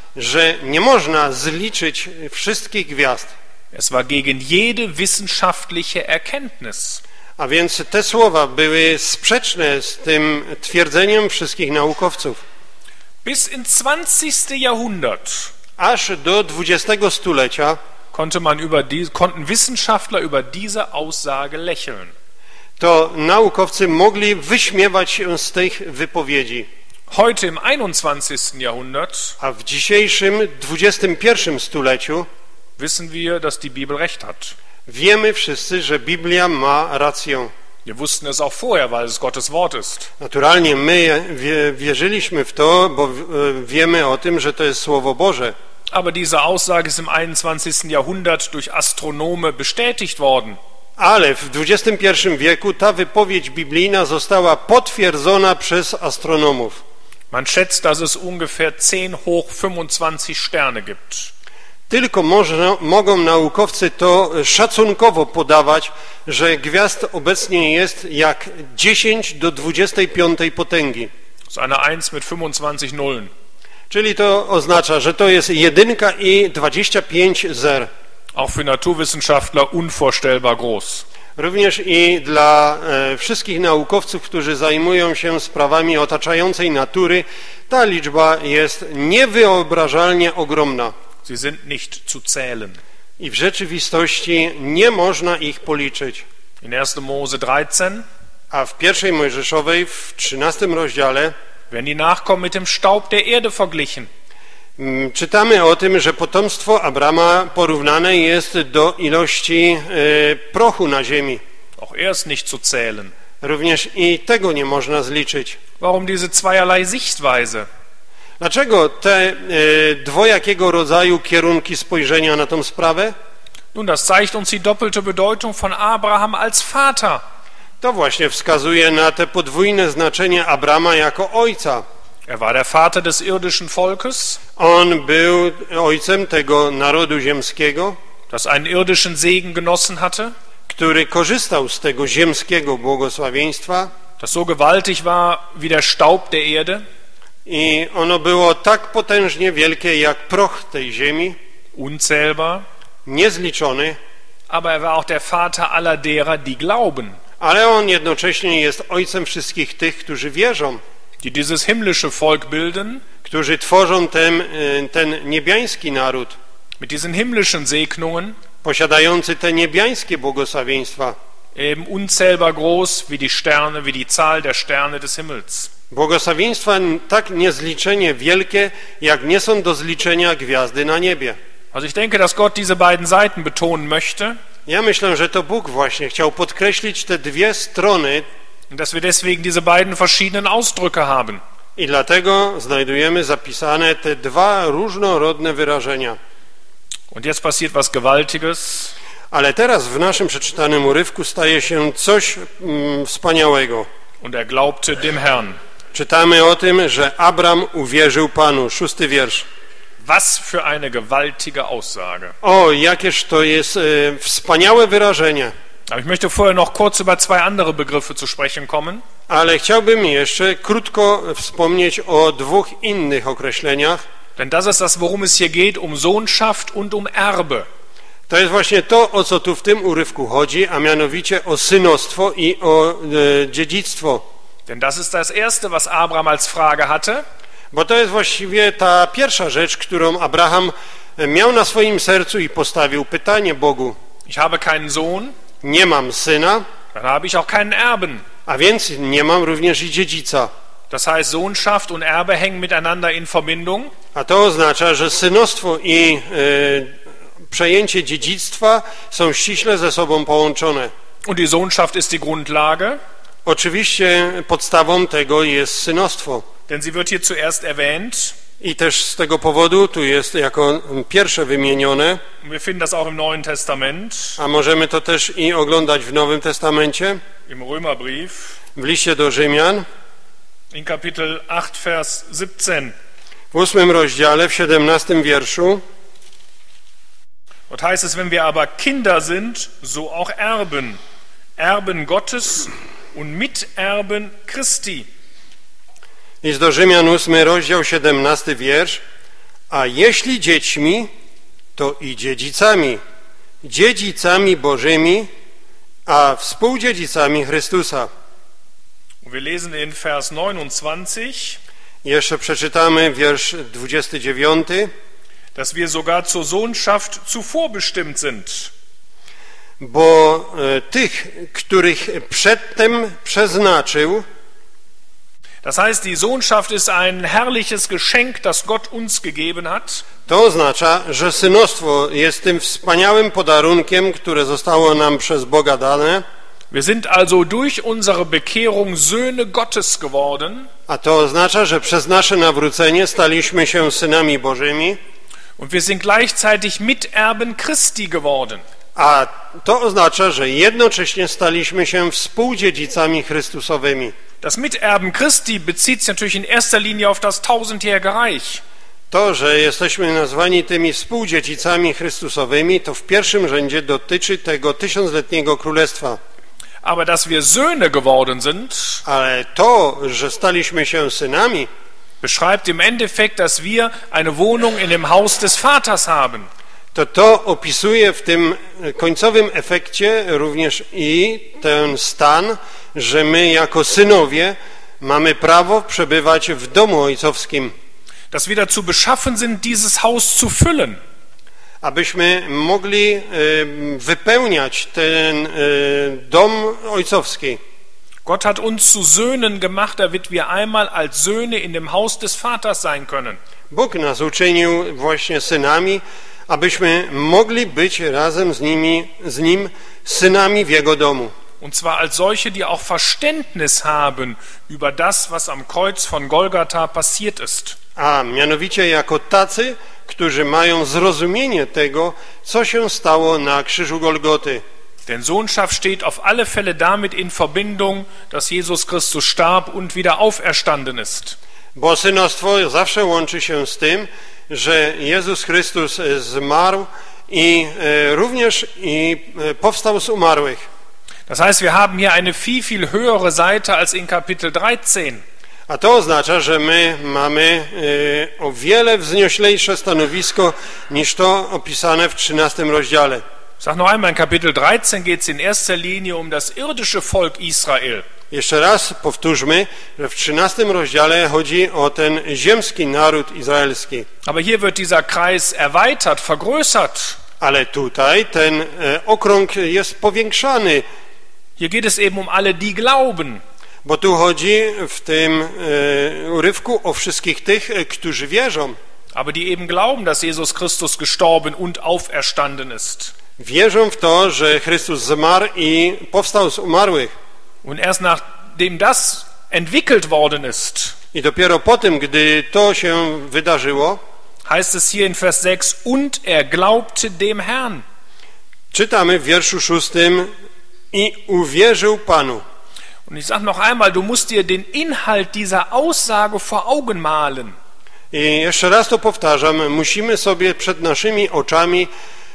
że nie można zliczyć wszystkich gwiazd. Es war gegen jede wissenschaftliche Erkenntnis. A więc te słowa były sprzeczne z tym twierdzeniem wszystkich naukowców. Bis ins zwanzigste Jahrhundert. aż do dwudziestego stulecia konnte man über die, konnten Wissenschaftler über diese Aussage lächeln. to naukowcy mogli wyśmiewać się z tych wypowiedzi. Heute im einundzwanzigsten Jahrhundert A w dzisiejszym dwudziestym pierwszym stuleciu wissen wir, dass die Bibel recht hat. wiemy wszyscy, że Biblia ma rację. Wir wussten es auch vorher, weil es Gottes Wort ist. Naturalnie my wierzyliśmy w to, bo wiemy o tym, że to jest Słowo Boże. Aber diese Aussage ist im einundzwanzigsten Jahrhundert durch Astronome bestätigt worden. Ale w dwudziestym pierwszym wieku ta wypowiedź biblijna została potwierdzona przez astronomów. Man schätzt, dass es ungefähr zehn hoch fünfundzwanzig Sterne gibt. Tylko można, mogą naukowcy to szacunkowo podawać, że gwiazd obecnie jest jak dziesięć do dwudziestej piątej potęgi. Das ist eine eins mit fünfundzwanzig Nullen. Czyli to oznacza, że to jest jedynka i dwadzieścia pięć zer. Auch für Naturwissenschaftler unvorstellbar groß. Również i dla e, wszystkich naukowców, którzy zajmują się sprawami otaczającej natury, ta liczba jest niewyobrażalnie ogromna. Sie sind nicht zu zählen. I w rzeczywistości nie można ich policzyć. In erster Mose dreizehn A w pierwszej Mojżeszowej, w trzynastym rozdziale, werden die Nachkommen mit dem Staub der Erde verglichen. m, czytamy o tym, że potomstwo Abrama porównane jest do ilości e, prochu na ziemi. Auch er ist nicht zu zählen. Również i tego nie można zliczyć. Warum diese zweierlei Sichtweise? Dlaczego te e, dwojakiego rodzaju kierunki spojrzenia na tą sprawę? Nun, das zeigt uns die doppelte Bedeutung von Abraham als Vater. To właśnie wskazuje na te podwójne znaczenie Abrama jako ojca. Er war der Vater des irdischen Volkes, On był ojcem tego narodu ziemskiego, das einen irdischen Segen genossen hatte, który korzystał z tego ziemskiego błogosławieństwa das so gewaltig war wie der Staub der Erde, i ono było tak potężnie wielkie jak proch tej ziemi, unzählbar, niezliczony, aber er war auch der Vater aller derer, die glauben, ale on jednocześnie jest ojcem wszystkich tych, którzy wierzą, die dieses himmlische Volk bilden, którzy tworzą ten, ten niebiański naród, mit diesen himmlischen Segnungen, posiadający te niebiańskie błogosławieństwa, eben unzählbar groß wie die Sterne, wie die Zahl der Sterne des Himmels. błogosławieństwa tak niezliczenie wielkie, jak nie są do zliczenia gwiazdy na niebie. Also ich denke, dass Gott diese beiden Seiten betonen möchte Ja myślę, że to Bóg właśnie chciał podkreślić te dwie strony und dass wir deswegen diese beiden verschiedenen Ausdrücke haben. i dlatego znajdujemy zapisane te dwa różnorodne wyrażenia. Und jetzt passiert was Gewaltiges. Ale teraz w naszym przeczytanym urywku staje się coś mm, wspaniałego. Und er glaubte dem Herrn. Czytamy o tym, że Abram uwierzył Panu. Szósty wiersz. Was für eine gewaltige Aussage. O, jakież to jest e, wspaniałe wyrażenie. Aber ich möchte vorher noch kurz über zwei andere Begriffe zu sprechen kommen. Ale chciałbym jeszcze krótko wspomnieć o dwóch innych określeniach. Denn das ist das, worum es hier geht, um Sohnschaft und um Erbe. To jest właśnie to, o co tu w tym urywku chodzi, a mianowicie o synostwo i o e, dziedzictwo. Denn das ist das Erste, was Abraham als Frage hatte. Bo to jest właściwie ta pierwsza rzecz, którą Abraham miał na swoim sercu i postawił pytanie Bogu. Ich habe keinen Sohn, Nie mam syna, dann habe ich auch keinen Erben. a więc nie mam również i dziedzica. Das heißt, Sohnschaft und Erbe hängen miteinander in Verbindung. A to oznacza, że synostwo i e, przejęcie dziedzictwa są ściśle ze sobą połączone. Und die Sohnschaft ist die Grundlage, Oczywiście podstawą tego jest synostwo. denn sie wird hier zuerst erwähnt. I też z tego powodu tu jest jako pierwsze wymienione, Wir finden das auch im Neuen Testament, a możemy to też i oglądać w Nowym Testamencie, im Römerbrief, w liście do Rzymian, in Kapitel acht, Vers siebzehn. w ósmym rozdziale, w siedemnastym wierszu. Dort heißt es, wenn wir aber Kinder sind, so auch Erben, Erben Gottes und Miterben Christi. List do Rzymian, ósmy rozdział, siedemnasty wiersz. A jeśli dziećmi, to i dziedzicami, dziedzicami Bożymi, a współdziedzicami Chrystusa. Wir lesen in Vers neunundzwanzig. Jeszcze przeczytamy wiersz dwudziesty dziewiąty. dass wir sogar zur Sohnschaft zuvor bestimmt sind. Bo e, tych, których przedtem przeznaczył, das heißt, die Sohnschaft ist ein herrliches Geschenk, das Gott uns gegeben hat. to oznacza, że synostwo jest tym wspaniałym podarunkiem, które zostało nam przez Boga dane. Wir sind also durch unsere Bekehrung Söhne Gottes geworden. A to oznacza, że przez nasze nawrócenie staliśmy się synami Bożymi. Und wir sind gleichzeitig Miterben Christi geworden. A to oznacza, że jednocześnie staliśmy się współdziedzicami Chrystusowymi. Das Miterben Christi bezieht sich natürlich in erster Linie auf das tausendjährige Reich. To, że jesteśmy nazwani tymi współdziedzicami Chrystusowymi, to w pierwszym rzędzie dotyczy tego tysiącletniego królestwa. Aber dass wir Söhne geworden sind, Ale to, że staliśmy się synami, beschreibt im Endeffekt, dass wir eine Wohnung in dem Haus des Vaters haben. to to opisuje w tym końcowym efekcie również i ten stan, że my jako synowie mamy prawo przebywać w domu ojcowskim. Dass wir dazu beschaffen sind, dieses Haus zu füllen. Abyśmy mogli wypełniać ten dom ojcowski. Gott hat uns zu Söhnen gemacht, damit wir einmal als Söhne in dem Haus des Vaters sein können. Bóg nas uczynił właśnie synami, abyśmy mogli być razem z nimi, z Nim synami w Jego domu. Und zwar als solche, die auch Verständnis haben über das, was am Kreuz von Golgatha passiert ist. A mianowicie jako tacy, którzy mają zrozumienie tego, co się stało na krzyżu Golgoty. Denn Sohnschaft steht auf alle Fälle damit in Verbindung, dass Jesus Christus starb und wieder auferstanden ist. Bo synostwo zawsze łączy się z tym, że Jezus Chrystus zmarł i e, również i e, powstał z umarłych. Das heißt, wir haben hier eine viel, viel höhere Seite als in Kapitel dreizehn. A to oznacza, że my mamy e, o wiele wznioślejsze stanowisko niż to opisane w trzynastym rozdziale. Ich sage noch einmal, in Kapitel dreizehn geht es in erster Linie um das irdische Volk Israel. Jeszcze raz powtórzmy, że w trzynastym rozdziale chodzi o ten ziemski naród izraelski. Aber hier wird dieser Kreis erweitert, vergrößert. Ale tutaj ten e, okrąg jest powiększany, Hier geht es eben um alle, die glauben. bo tu chodzi w tym e, urywku o wszystkich tych, e, którzy wierzą. Aber die eben glauben, dass Jesus Christus gestorben und auferstanden ist. Wierzą w to, że Chrystus zmarł i powstał z umarłych. Und erst nachdem das entwickelt worden ist, I dopiero po tym, gdy to się wydarzyło, heißt es hier in Vers sechs, und er glaubte dem Herrn. czytamy w wierszu szóstym i uwierzył Panu. Und ich sage noch einmal, du musst dir den Inhalt dieser Aussage vor Augen malen. I jeszcze raz to powtarzam, musimy sobie przed naszymi oczami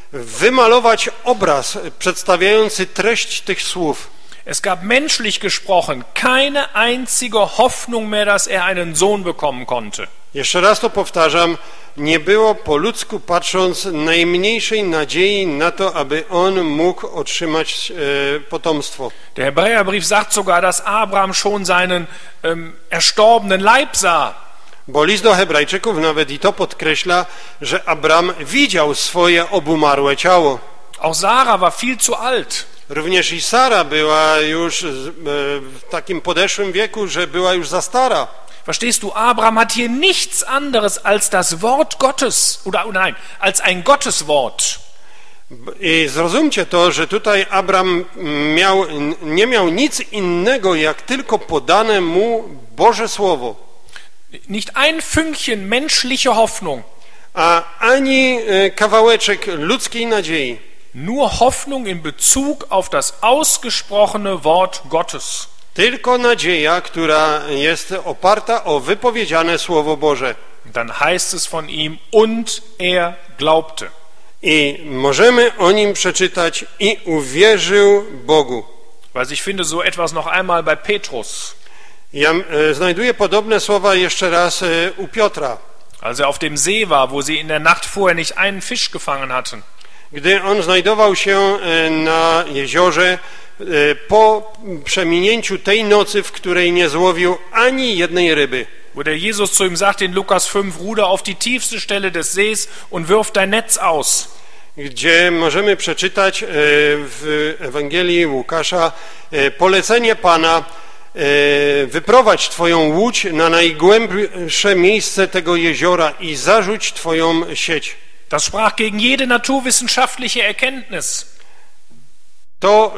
wymalować obraz przedstawiający treść tych słów. Es gab menschlich gesprochen keine einzige Hoffnung mehr, dass er einen Sohn bekommen konnte. Jeszcze raz to powtarzam, nie było po ludzku patrząc najmniejszej nadziei na to, aby on mógł otrzymać e, potomstwo. Der Hebräerbrief sagt sogar, dass Abraham schon seinen ähm, erstorbenen Leib sah. Bo list do Hebrajczyków nawet i to podkreśla, że Abram widział swoje obumarłe ciało. Auch Sarah war viel zu alt. Również i Sara była już w takim podeszłym wieku, że była już za stara. Verstehst du, Abraham hat hier nichts anderes als das Wort Gottes, oder nein, als ein Gotteswort. I zrozumcie to, że tutaj Abram miał, nie miał nic innego, jak tylko podane mu Boże Słowo. Nicht ein Fünkchen menschliche Hoffnung. A ani kawałeczek ludzkiej nadziei. Nur Hoffnung in Bezug auf das ausgesprochene Wort Gottes. Tylko nadzieja, która jest oparta o wypowiedziane Słowo Boże. Dann heißt es von ihm, und er glaubte. I możemy o nim przeczytać i uwierzył Bogu. Weil ich finde so etwas noch einmal bei Petrus. Ja e, znajduję podobne słowa jeszcze raz e, u Piotra. Als er auf dem See war, wo sie in der Nacht vorher nicht einen Fisch gefangen hatten. Gdy on znajdował się e, na jeziorze e, po przeminięciu tej nocy, w której nie złowił ani jednej ryby. wo der Jesus zu ihm sagt in Lukas fünf, ruder auf die tiefste Stelle des Sees und wirf dein Netz aus. Gdzie możemy przeczytać w Ewangelii Łukasza polecenie Pana: wyprowadź Twoją łódź na najgłębsze miejsce tego jeziora i zarzuć Twoją sieć. Das sprach gegen jede naturwissenschaftliche Erkenntnis. To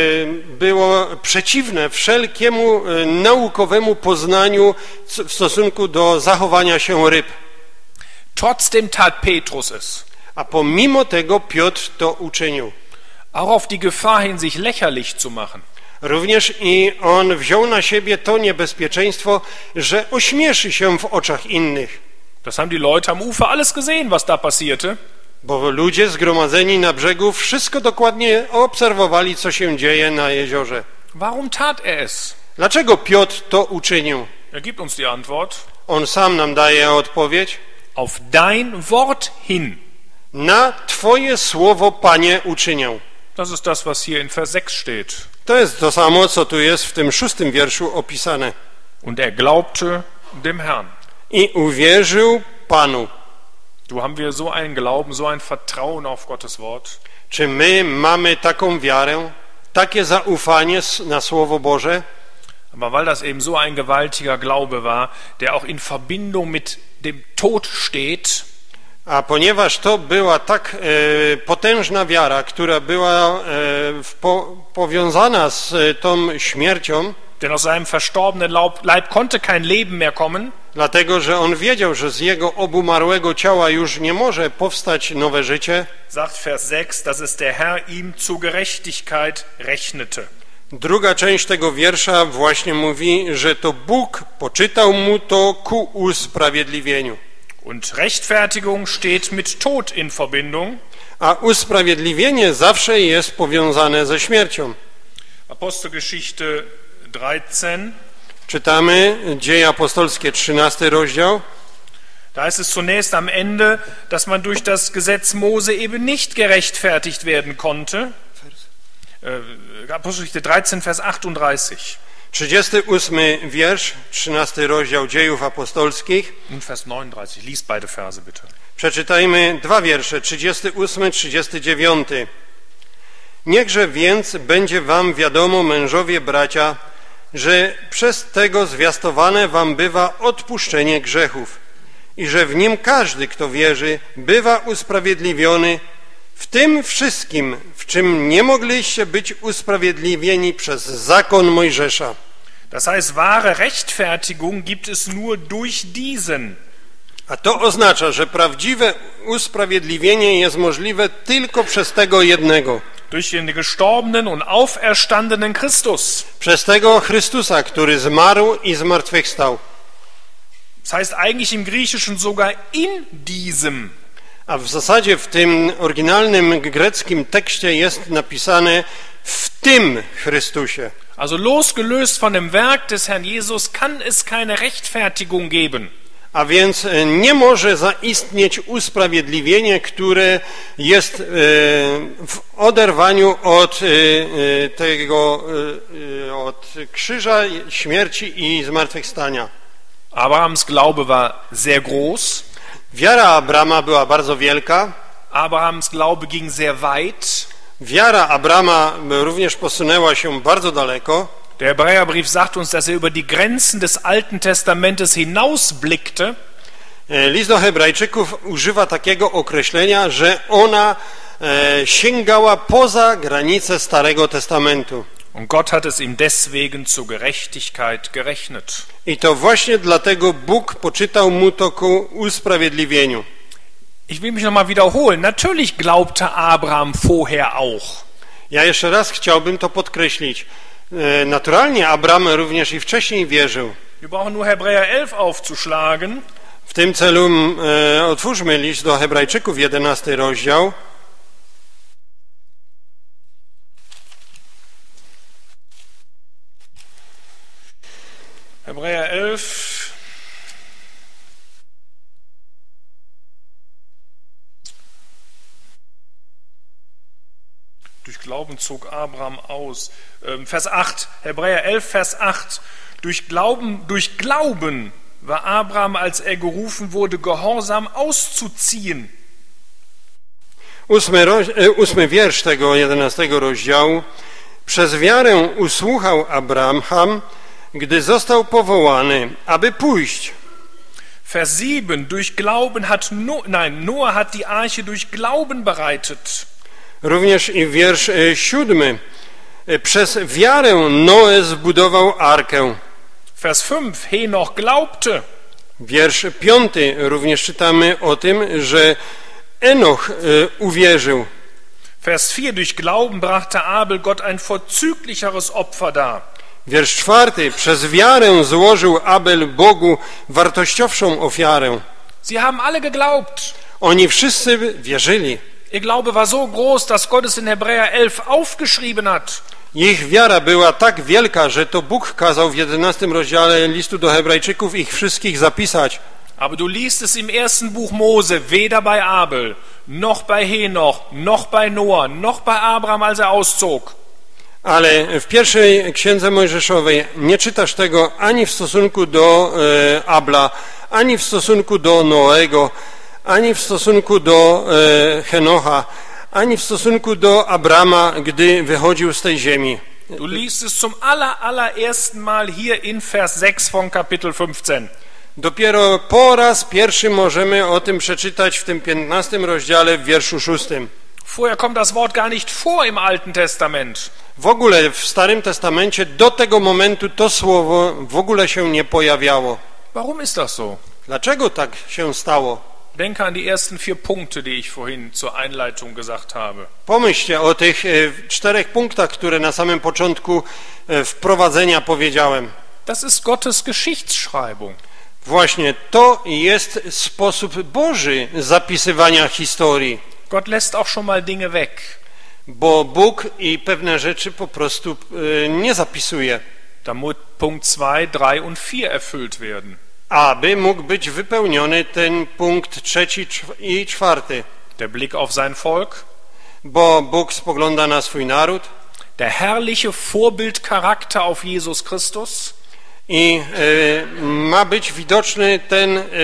było przeciwne wszelkiemu naukowemu poznaniu w stosunku do zachowania się ryb. Trotzdem tat Petrus es. A pomimo tego Piotr to uczynił. Auch auf die Gefahr hin, sich lächerlich zu machen. Również i on wziął na siebie to niebezpieczeństwo, że ośmieszy się w oczach innych. Das haben die Leute am Ufer alles gesehen, was da passierte. Bo ludzie zgromadzeni na brzegu wszystko dokładnie obserwowali, co się dzieje na jeziorze. Warum tat er es? Dlaczego Piotr to uczynił? Er gibt uns die Antwort. On sam nam daje odpowiedź. Auf dein Wort hin. Na Twoje słowo, Panie, uczynię. Das ist das, was hier in Vers sechs steht. To jest to samo, co tu jest w tym szóstym wierszu opisane. Und er glaubte dem Herrn. I uwierzył Panu. Du, haben wir so einen Glauben, so ein Vertrauen auf Gottes Wort? Czy my mamy taką wiarę, takie zaufanie na Słowo Boże? Aber weil das eben so ein gewaltiger Glaube war, der auch in Verbindung mit dem Tod steht, a ponieważ to była tak e, potężna wiara, która była e, w po, powiązana z e, tą śmiercią, denn aus seinem verstorbenen Leib konnte kein Leben mehr kommen, dlatego, że on wiedział, że z jego obumarłego ciała już nie może powstać nowe życie, sagt Vers sechs, dass es der Herr ihm zu Gerechtigkeit rechnete. Druga część tego wiersza właśnie mówi, że to Bóg poczytał mu to ku usprawiedliwieniu. Und Rechtfertigung steht mit Tod in Verbindung. A usprawiedliwienie zawsze jest powiązane ze śmiercią. Apostelgeschichte dreizehn. Czytamy Dzieje Apostolskie, trzynasty rozdział. Da ist es zunächst am Ende, dass man durch das Gesetz Mose eben nicht gerechtfertigt werden konnte. Apostelgeschichte dreizehn, Vers achtunddreißig. trzydziesty ósmy wiersz, trzynasty rozdział Dziejów Apostolskich. Und Vers neununddreißig. Lies beide Verse bitte. Przeczytajmy dwa wiersze, trzydziesty ósmy, trzydziesty dziewiąty. Niechże więc będzie wam wiadomo, mężowie bracia, że przez tego zwiastowane wam bywa odpuszczenie grzechów i że w nim każdy, kto wierzy, bywa usprawiedliwiony w tym wszystkim, w czym nie mogliście być usprawiedliwieni przez zakon Mojżesza. Das heißt, wahre Rechtfertigung gibt es nur durch diesen. A to oznacza, że prawdziwe usprawiedliwienie jest możliwe tylko przez tego jednego. Durch den gestorbenen und auferstandenen Christus. Przez tego Chrystusa, który zmarł i zmartwychwstał. Das heißt eigentlich im Griechischen sogar in diesem. A w zasadzie w tym oryginalnym greckim tekście jest napisane w tym Chrystusie. Also losgelöst von dem Werk des Herrn Jesus kann es keine Rechtfertigung geben. A więc nie może zaistnieć usprawiedliwienie, które jest w oderwaniu od tego, od krzyża, śmierci i zmartwychwstania. Abrahams Glaube war sehr groß. Wiara Abrama była bardzo wielka. Abrahams Glaube ging sehr weit. Wiara Abrama również posunęła się bardzo daleko. Der Hebräerbrief sagt uns, dass er über die Grenzen des Alten Testamentes hinausblickte. List do Hebrajczyków używa takiego określenia, że ona e, sięgała poza granice Starego Testamentu. Und Gott hat es ihm deswegen zur Gerechtigkeit gerechnet. I to właśnie dlatego Bóg poczytał mu to ku usprawiedliwieniu. Ich will mich nochmal wiederholen. Natürlich glaubte Abraham vorher auch. Ja jeszcze raz chciałbym to podkreślić. Naturalnie Abraham również i wcześniej wierzył. Wir brauchen nur Hebräer elf aufzuschlagen. W tym celu e, otwórzmy list do Hebrajczyków, jedenasty rozdział. Hebräer elf. Durch Glauben zog Abraham aus. Vers acht, Hebräer elf, Vers acht. Durch Glauben, durch Glauben war Abraham, als er gerufen wurde, gehorsam auszuziehen. Ósmy, roz, ósmy wiersz tego jedenastego rozdziału. Przez wiarę usłuchał Abraham, gdy został powołany, aby pójść. Vers sieben, durch Glauben hat no, nein, Noah hat die Arche durch Glauben bereitet. Również i wiersz siódmy. Przez wiarę Noe zbudował arkę. Vers fünf, Henoch glaubte. Wiersz piąty również czytamy o tym, że Enoch uwierzył. Vers vier, durch Glauben brachte Abel Gott ein vorzüglicheres Opfer dar. Wiersz czwarty. Przez wiarę złożył Abel Bogu wartościowszą ofiarę. Sie haben alle geglaubt. Oni wszyscy wierzyli. Ihr Glaube war so groß, dass Gott es in Hebräer elf aufgeschrieben hat. Ich wiara była tak wielka, że to Bóg kazał w jedenastym rozdziale listu do Hebrajczyków ich wszystkich zapisać. Aber du liest es im ersten Buch Mose, weder bei Abel, noch bei Henoch, noch bei Noah, noch bei Abraham, als er auszog. Ale w pierwszej księdze Mojżeszowej nie czytasz tego ani w stosunku do e, Abla, ani w stosunku do Noego, ani w stosunku do e, Henocha, ani w stosunku do Abrama, gdy wychodził z tej ziemi. Du liest es zum aller, allerersten Mal hier in Vers sechs von Kapitel fünfzehn. Dopiero po raz pierwszy możemy o tym przeczytać w tym piętnastym rozdziale w wierszu szóstym. Vorher kommt das Wort gar nicht vor im Alten Testament. W ogóle w Starym Testamencie do tego momentu to słowo w ogóle się nie pojawiało. Warum ist das so? Dlaczego tak się stało? Denke an die ersten vier Punkte, die ich vorhin zur Einleitung gesagt habe. Pomyślcie o tych e, czterech punktach, które na samym początku e, wprowadzenia powiedziałem. Das ist Gottes Geschichtsschreibung. Właśnie to jest sposób Boży zapisywania historii. Gott lässt auch schon mal Dinge weg. Bo Bóg i pewne rzeczy po prostu e, nie zapisuje. Damit Punkt zwei, drei und vier erfüllt werden. Aby mógł być wypełniony ten punkt trzeci i czwarty. Der Blick auf sein Volk. Bo Bóg spogląda na swój naród. Der herrliche Vorbildcharakter auf Jesus Christus. I e, ma być widoczny ten e,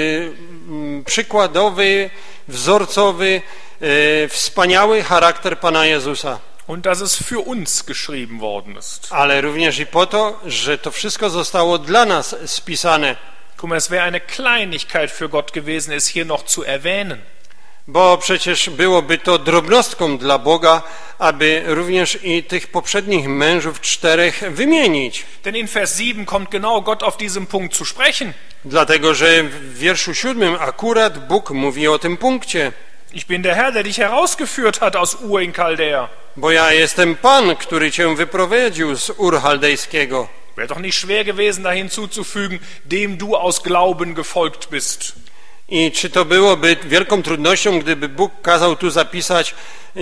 przykładowy, wzorcowy, e, wspaniały charakter Pana Jezusa. Und dass es für uns geschrieben worden ist. Ale również i po to, że to wszystko zostało dla nas spisane. Guck mal, es wäre eine Kleinigkeit für Gott gewesen, es hier noch zu erwähnen. Bo przecież byłoby to drobnostką dla Boga, aby również i tych poprzednich mężów czterech wymienić. Denn in Vers sieben kommt genau Gott auf diesen Punkt zu sprechen. Dlatego, że w wierszu siódmym akurat Bóg mówi o tym punkcie. Ich bin der Herr, der dich herausgeführt hat aus Ur in Chaldea. Bo ja jestem Pan, który cię wyprowadził z Ur Chaldejskiego. Wäre doch nicht schwer gewesen, da hinzuzufügen, dem du aus Glauben gefolgt bist. I czy to byłoby wielką trudnością, gdyby Bóg kazał tu zapisać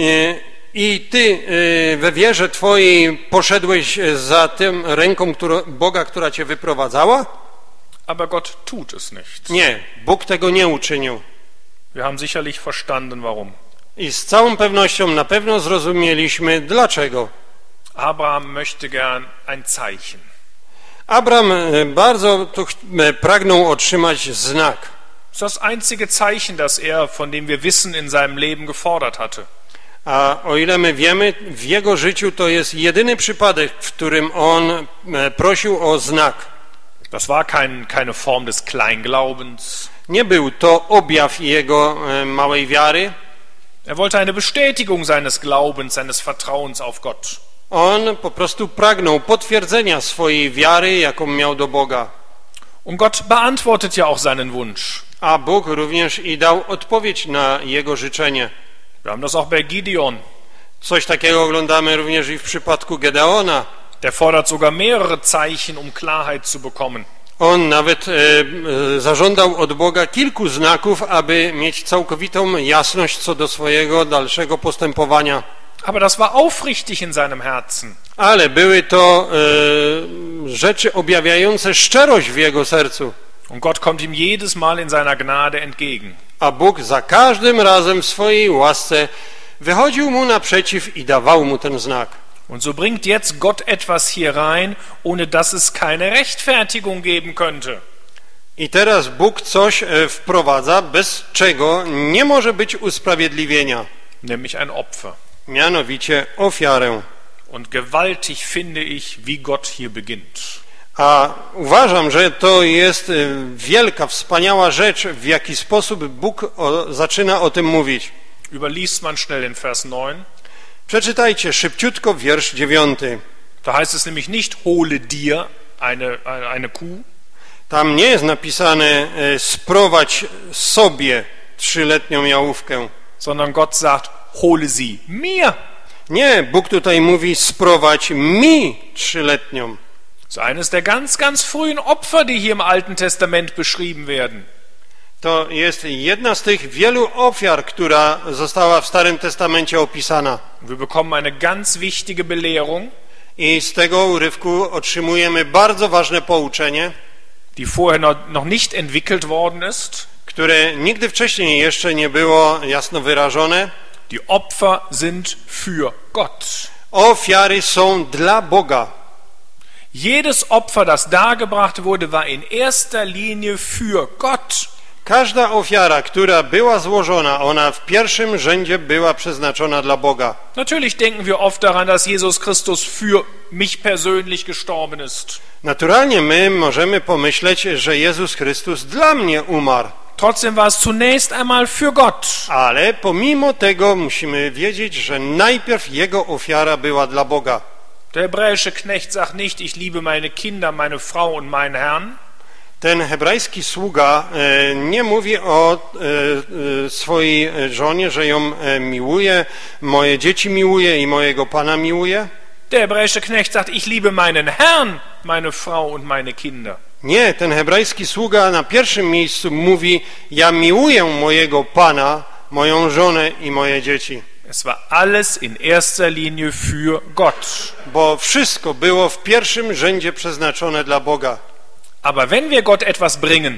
i ty we wierze twojej poszedłeś za tym ręką która, Boga, która cię wyprowadzała? Aber Gott tut es nicht. Nie, Bóg tego nie uczynił. Wir haben sicherlich verstanden, warum. I z całą pewnością na pewno zrozumieliśmy dlaczego. Abraham möchte gern ein Zeichen. Abraham bardzo tu pragnął otrzymać znak. Das ist das einzige Zeichen, das er, von dem wir wissen, in seinem Leben gefordert hatte. A o ile my wiemy, w jego życiu to jest jedyny przypadek, w którym on prosił o znak. Das war kein, keine Form des Kleinglaubens. Nie był to objaw jego małej wiary. Er wollte eine Bestätigung seines Glaubens, seines Vertrauens auf Gott. On po prostu pragnął potwierdzenia swojej wiary, jaką miał do Boga. Und Gott beantwortet ja auch seinen Wunsch. A Bóg również i dał odpowiedź na jego życzenie. Wir haben das auch bei Gideon. Coś takiego oglądamy również i w przypadku Gedeona. Der fordert sogar mehrere Zeichen, um Klarheit zu bekommen. On nawet e, e, zażądał od Boga kilku znaków, aby mieć całkowitą jasność co do swojego dalszego postępowania. Aber das war aufrichtig in seinem Herzen. Ale były to e, rzeczy objawiające szczerość w jego sercu. Und Gott kommt ihm jedes Mal in seiner Gnade entgegen. A Bóg za każdym razem w swojej łasce wychodził mu naprzeciw i dawał mu ten znak. Und so bringt jetzt Gott etwas hier rein, ohne dass es keine Rechtfertigung geben könnte. I teraz Bóg coś wprowadza, bez czego nie może być usprawiedliwienia. Nämlich ein Opfer. Mianowicie ofiarę. Und gewaltig finde ich, wie Gott hier beginnt. A uważam, że to jest wielka, wspaniała rzecz, w jaki sposób Bóg o, zaczyna o tym mówić. Überliest man schnell den Vers neun. Przeczytajcie szybciutko wiersz dziewiąty. Da heißt es nämlich nicht, hole dir eine, eine Kuh. Tam nie jest napisane sprowadź sobie trzyletnią jałówkę. Sondern Gott sagt, hole sie mir. Nie, Bóg tutaj mówi sprowadź mi trzyletnią. Das ist eines der ganz, ganz frühen Opfer, die hier im Alten Testament beschrieben werden. To jest jedna z tych wielu ofiar, która została w Starym Testamencie opisana. Wir bekommen eine ganz wichtige Belehrung. I z tego urywku otrzymujemy bardzo ważne pouczenie, die vorher noch nicht entwickelt worden ist. Które nigdy wcześniej jeszcze nie było jasno wyrażone. Die Opfer sind für Gott. Ofiary są dla Boga. Jedes Opfer, das dargebracht wurde, war in erster Linie für Gott. Każda ofiara, która była złożona, ona w pierwszym rzędzie była przeznaczona dla Boga. Natürlich denken wir oft daran, dass Jesus Christus für mich persönlich gestorben ist. Naturalnie my możemy pomyśleć, że Jezus Chrystus dla mnie umarł. Trotzdem war es zunächst einmal für Gott. Ale pomimo tego musimy wiedzieć, że najpierw Jego ofiara była dla Boga. Der hebräische Knecht sagt nicht, ich liebe meine Kinder, meine Frau und meinen Herrn. Ten hebrajski sługa e, nie mówi o e, e, swojej żonie, że ją e, miłuje, moje dzieci miłuje i mojego Pana miłuje. Der hebräische Knecht sagt, ich liebe meinen Herrn, meine Frau und meine Kinder. Nie, ten hebrajski sługa na pierwszym miejscu mówi, ja miłuję mojego Pana, moją żonę i moje dzieci. Es war alles in erster Linie für Gott. Bo wszystko było w pierwszym rzędzie przeznaczone dla Boga. Aber wenn wir Gott etwas bringen,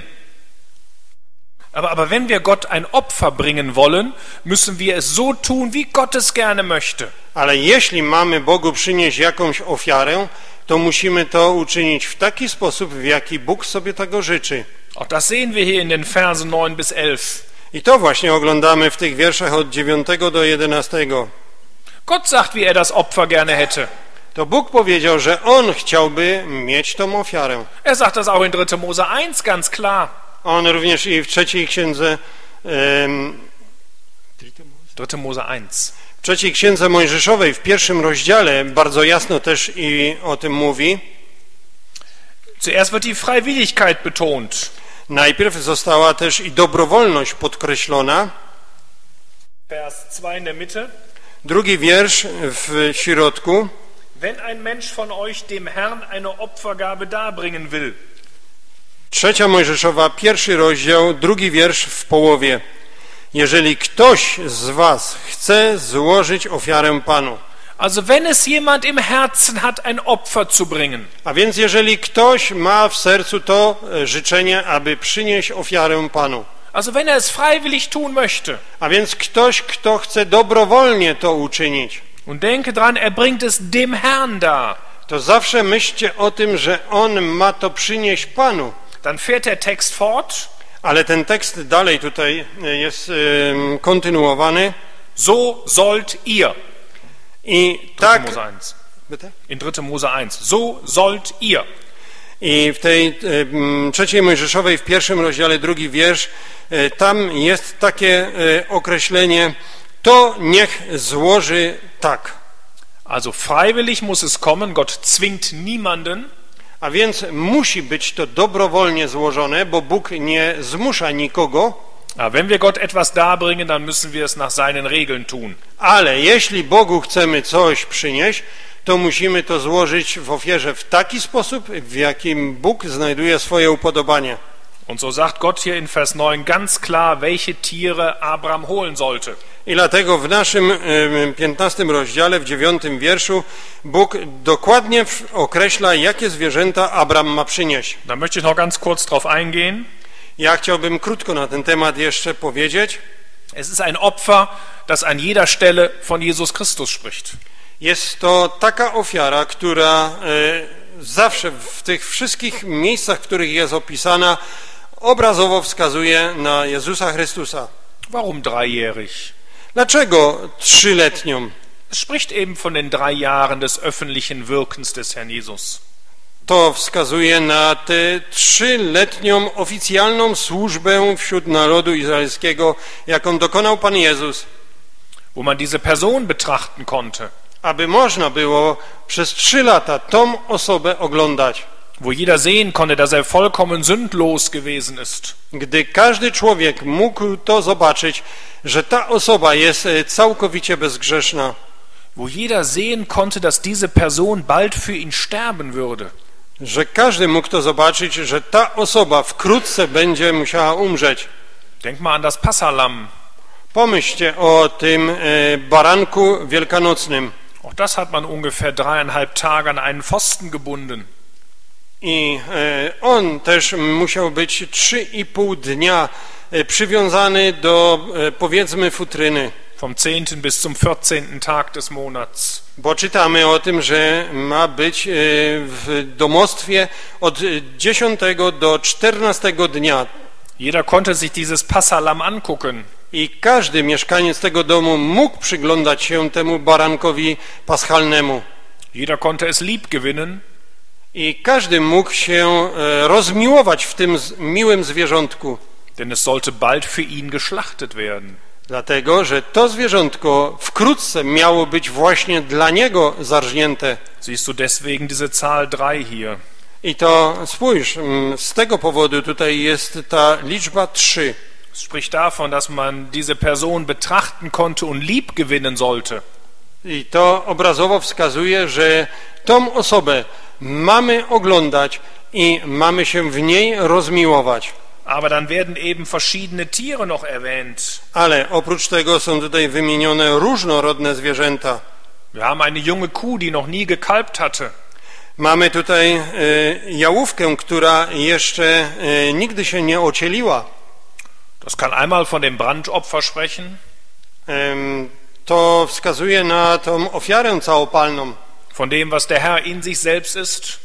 aber, aber wenn wir Gott ein Opfer bringen wollen, müssen wir es so tun, wie Gott es gerne möchte. Ale jeśli mamy Bogu przynieść jakąś ofiarę, to musimy to uczynić w taki sposób, w jaki Bóg sobie tego życzy. Auch das sehen wir hier in den Versen neun bis elf. I to właśnie oglądamy w tych wierszach od dziewiątego do jedenastego. Gott sagt, wie er das Opfer gerne hätte. To Bóg powiedział, że On chciałby mieć tą ofiarę. Er sagt das auch in dritter Mose eins ganz klar. On również i w trzeciej księdze um, dritter Mose eins. w trzeciej księdze Mojżeszowej w pierwszym rozdziale bardzo jasno też i o tym mówi. Zuerst wird die Freiwilligkeit betont. Najpierw została też i dobrowolność podkreślona. Vers zwei in der Mitte. Drugi wiersz w środku. Wenn ein Mensch von euch dem Herrn eine Opfergabe darbringen will. Trzecia Mojżeszowa, pierwszy rozdział, drugi wiersz w połowie. Jeżeli ktoś z was chce złożyć ofiarę Panu. Also wenn es jemand im Herzen hat, ein Opfer zu bringen. A więc jeżeli ktoś ma w sercu to życzenie, aby przynieść ofiarę Panu. Also wenn er es freiwillig tun möchte. A więc ktoś, kto chce dobrowolnie to uczynić. Und denke dran, er bringt es dem Herrn dar. To zawsze myślcie o tym, że on ma to przynieść Panu. Dann fährt der Text fort. Ale ten tekst dalej tutaj jest y, kontynuowany. So sollt ihr. I tak. Mose eins. Bitte? In dritter Mose eins. So sollt ihr. I w tej y, trzeciej Mojżeszowej, w pierwszym rozdziale, drugi wiersz, y, tam jest takie y, określenie, to niech złoży tak. Also freiwillig muss es kommen, Gott zwingt niemanden. A więc musi być to dobrowolnie złożone, bo Bóg nie zmusza nikogo. Aber wenn wir Gott etwas darbringen, dann müssen wir es nach seinen Regeln tun. Ale jeśli Bogu chcemy coś przynieść, to musimy to złożyć w ofierze w taki sposób, w jakim Bóg znajduje swoje upodobanie. Und so sagt Gott hier in Vers neun ganz klar, welche Tiere Abraham holen sollte. I dlatego w naszym piętnastym rozdziale, w dziewiątym wierszu, Bóg dokładnie określa, jakie zwierzęta Abram ma przynieść. Da möchte ich noch ganz kurz drauf eingehen. Ja chciałbym krótko na ten temat jeszcze powiedzieć. Es ist ein Opfer, das an jeder Stelle von Jesus Christus spricht. Jest to taka ofiara, która zawsze w tych wszystkich miejscach, w których jest opisana, obrazowo wskazuje na Jezusa Chrystusa. Warum dreijährig? Dlaczego trzyletnią? Es spricht eben von den drei Jahren des öffentlichen Wirkens des Herrn Jesus. To wskazuje na tę trzyletnią oficjalną służbę wśród narodu izraelskiego, jaką dokonał Pan Jezus. Wo man diese Person betrachten konnte. Aby można było przez trzy lata tą osobę oglądać. Wo jeder sehen konnte, dass er vollkommen sündlos gewesen ist. Gdy każdy człowiek mógł to zobaczyć, że ta osoba jest całkowicie bezgrzeszna. Wo jeder sehen konnte, dass diese Person bald für ihn sterben würde. Że każdy mógł to zobaczyć, że ta osoba wkrótce będzie musiała umrzeć. Denk mal an das Passahlamm. Pomyślcie o tym e, baranku wielkanocnym. Auch das hat man ungefähr dreieinhalb Tage an einen Pfosten gebunden. I e, on też musiał być trzy i pół dnia e, przywiązany do, e, powiedzmy, futryny. Vom zehnten bis zum vierzehnten Tag des Monats. Bo czytamy o tym, że ma być e, w domostwie od dziesiątego do czternastego dnia. Jeder konnte sich dieses Passahlamm angucken. I każdy mieszkaniec tego domu mógł przyglądać się temu barankowi paschalnemu. Jeder konnte es lieb gewinnen. I każdy mógł się rozmiłować w tym miłym zwierzątku. Denn es sollte bald für ihn geschlachtet werden. Dlatego, że to zwierzątko wkrótce miało być właśnie dla niego zarżnięte. Siehst du deswegen diese Zahl drei hier? I to spójrz, z tego powodu tutaj jest ta liczba trzy. Es spricht davon, dass man diese Person betrachten konnte und lieb gewinnen sollte. I to obrazowo wskazuje, że tą osobę mamy oglądać i mamy się w niej rozmiłować. Aber dann werden eben verschiedene Tiere noch erwähnt. Ale oprócz tego są tutaj wymienione różnorodne zwierzęta. Wir haben eine junge Kuh, die noch nie gekalbt hatte. Mamy tutaj e, jałówkę, która jeszcze e, nigdy się nie ocieliła. Das kann einmal von dem Brandopfer sprechen. E, to wskazuje na tą ofiarę całopalną. Von dem, was der Herr in sich selbst ist.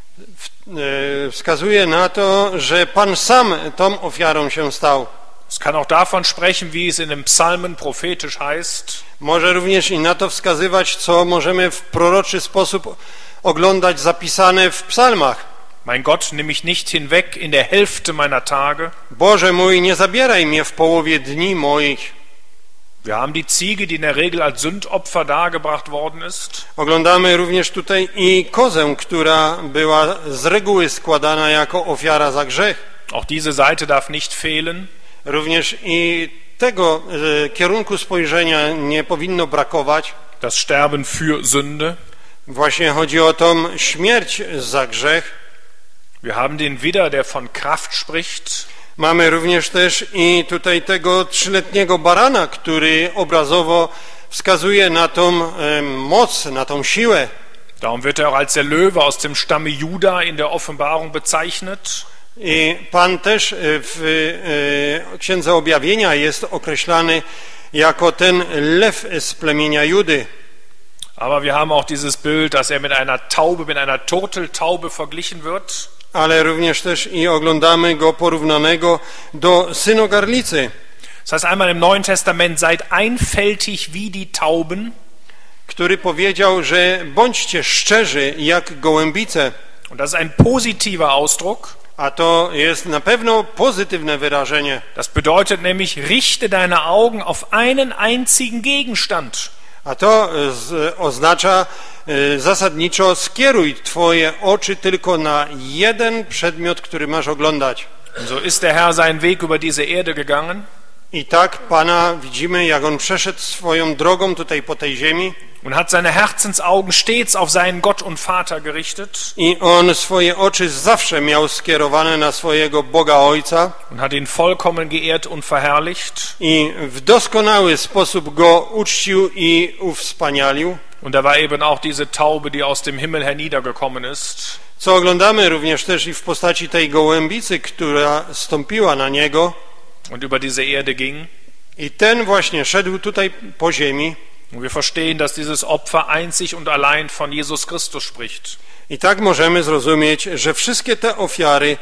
W, e, wskazuje na to, że Pan sam tą ofiarą się stał. Es kann auch davon sprechen, wie es in den Psalmen prophetisch heißt. Może również i na to wskazywać, co możemy w proroczy sposób oglądać zapisane w psalmach. Mein Gott, nimm mich nicht hinweg in der Hälfte meiner Tage. Boże mój, nie zabieraj mnie w połowie dni moich. Wir haben die Ziege, die in der Regel als Sündopfer dargebracht worden ist. Oglądamy również tutaj i kozę, która była z reguły składana jako ofiara za grzech. Auch diese Seite darf nicht fehlen. Również i tego e, kierunku spojrzenia nie powinno brakować. Das Sterben für Sünde. Właśnie chodzi o tą śmierć za grzech. Wir haben den Widder, der von Kraft spricht. Mamy również też i tutaj tego trzyletniego barana, który obrazowo wskazuje na tą e, moc, na tą siłę. Darum wird er auch als der Löwe aus dem Stamme Juda in der Offenbarung bezeichnet. I Pan też w e, Księdze Objawienia jest określany jako ten lew z plemienia Judy. Aber wir haben auch dieses Bild, dass er mit einer Taube, mit einer Turteltaube verglichen wird. Ale również też i oglądamy go porównanego do synogarlicy. Das heißt einmal im Neuen Testament, seid einfältig wie die Tauben. Który powiedział, że bądźcie szczerzy jak gołębice. Und das ist ein positiver Ausdruck. A to jest na pewno pozytywne wyrażenie. Das bedeutet nämlich, richte deine Augen auf einen einzigen Gegenstand. A to z, oznacza y, zasadniczo skieruj twoje oczy tylko na jeden przedmiot, który masz oglądać. Und so ist der Herr seinen Weg über diese Erde gegangen. I tak Pana widzimy, jak On przeszedł swoją drogą tutaj po tej ziemi. Und hat seine Herzensaugen stets auf seinen Gott und Vater gerichtet. I On swoje oczy zawsze miał skierowane na swojego Boga Ojca. Und hat ihn vollkommen geehrt und verherrlicht. I w doskonały sposób Go uczcił i uwspanialił. Und da war eben auch diese Taube, die aus dem Himmel herniedergekommen ist. Co oglądamy również też i w postaci tej gołębicy, która stąpiła na Niego. Und über diese Erde ging. I ten właśnie szedł tutaj po ziemi. Und wir verstehen, dass dieses Opfer einzig und allein von Jesus Christus spricht. I tak możemy zrozumieć, że wszystkie te ofiary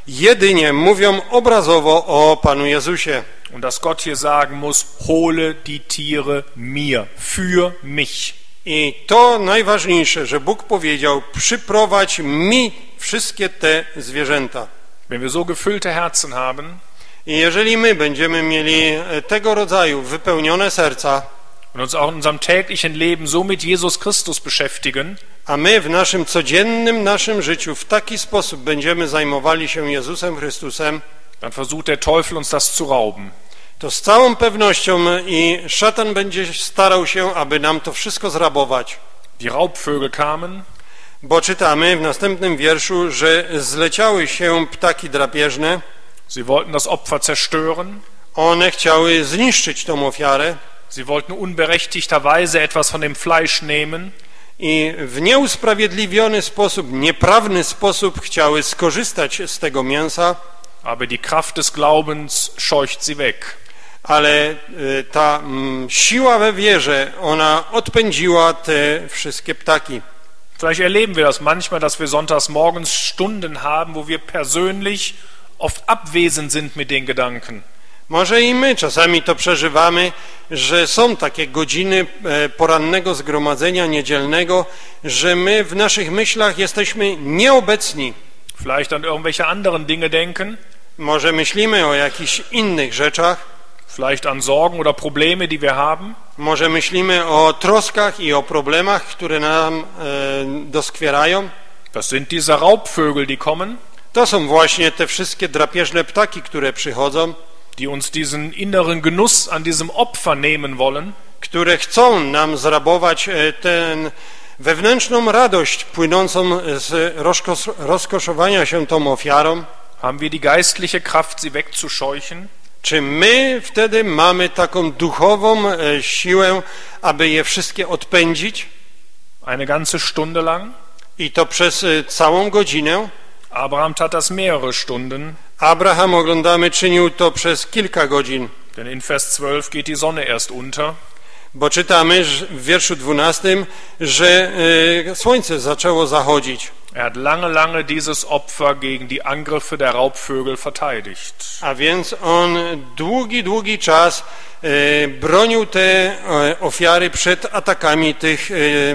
jedynie mówią obrazowo o Panu Jezusie. Und dass Gott hier sagen muss, hole die Tiere mir, für mich. I to najważniejsze, że Bóg powiedział, przyprowadź mi wszystkie te zwierzęta. Wenn wir so gefüllte Herzen haben, I jeżeli my będziemy mieli tego rodzaju wypełnione serca, und uns auch in unserem täglichen Leben so mit Jesus Christus beschäftigen, a my w naszym codziennym naszym życiu w taki sposób będziemy zajmowali się Jezusem Chrystusem, dann versucht der Teufel uns das zu rauben. to z całą pewnością i szatan będzie starał się, aby nam to wszystko zrabować. Die Raubvögel kamen, Bo czytamy w następnym wierszu, że zleciały się ptaki drapieżne, sie wollten das Opfer zerstören, one chciały zniszczyć tą ofiarę sie wollten unberechtigterweise etwas von dem Fleisch nehmen, i w nieusprawiedliwiony sposób, nieprawny sposób chciały skorzystać z tego mięsa, aber die Kraft des Glaubens scheucht sie weg. ale ta mm, siła we wierze, ona odpędziła te wszystkie ptaki. Vielleicht erleben wir das manchmal, dass wir sonntags morgens Stunden haben, wo wir persönlich oft abwesend sind mit den Gedanken. Może i my czasami to przeżywamy, że są takie godziny porannego zgromadzenia niedzielnego, że my w naszych myślach jesteśmy nieobecni. Vielleicht an irgendwelche anderen Dinge denken, Może myślimy o jakichś innych rzeczach, vielleicht an Sorgen oder Probleme, die wir haben. może myślimy o troskach i o problemach, które nam e, doskwierają. Das sind diese Raubvögel, die kommen, To są właśnie te wszystkie drapieżne ptaki, które przychodzą, die uns diesen inneren Genuss an diesem Opfer nehmen wollen, które chcą nam zrabować tę wewnętrzną radość płynącą z rozkos- rozkoszowania się tą ofiarą. haben wir die geistliche Kraft, sie wegzuscheuchen? Czy my wtedy mamy taką duchową siłę, aby je wszystkie odpędzić? Eine ganze Stunde lang? I to przez całą godzinę? Abraham tat das mehrere Stunden, Abraham, oglądamy, czynił to przez kilka godzin. denn in Vers zwölf geht die Sonne erst unter. Bo czytamy w wierszu dwunastym, że y, słońce zaczęło zachodzić. Er hat lange, lange dieses Opfer gegen die Angriffe der Raubvögel verteidigt. A więc on długi, długi czas y, bronił te y, ofiary przed atakami tych y,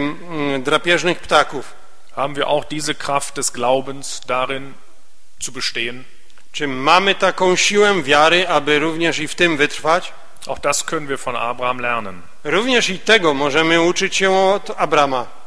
y, drapieżnych ptaków. Haben wir auch diese Kraft des Glaubens darin zu bestehen? Czy mamy taką siłę wiary, aby również i w tym wytrwać? Auch das können wir von Abraham lernen. Również i tego możemy uczyć się od Abrama.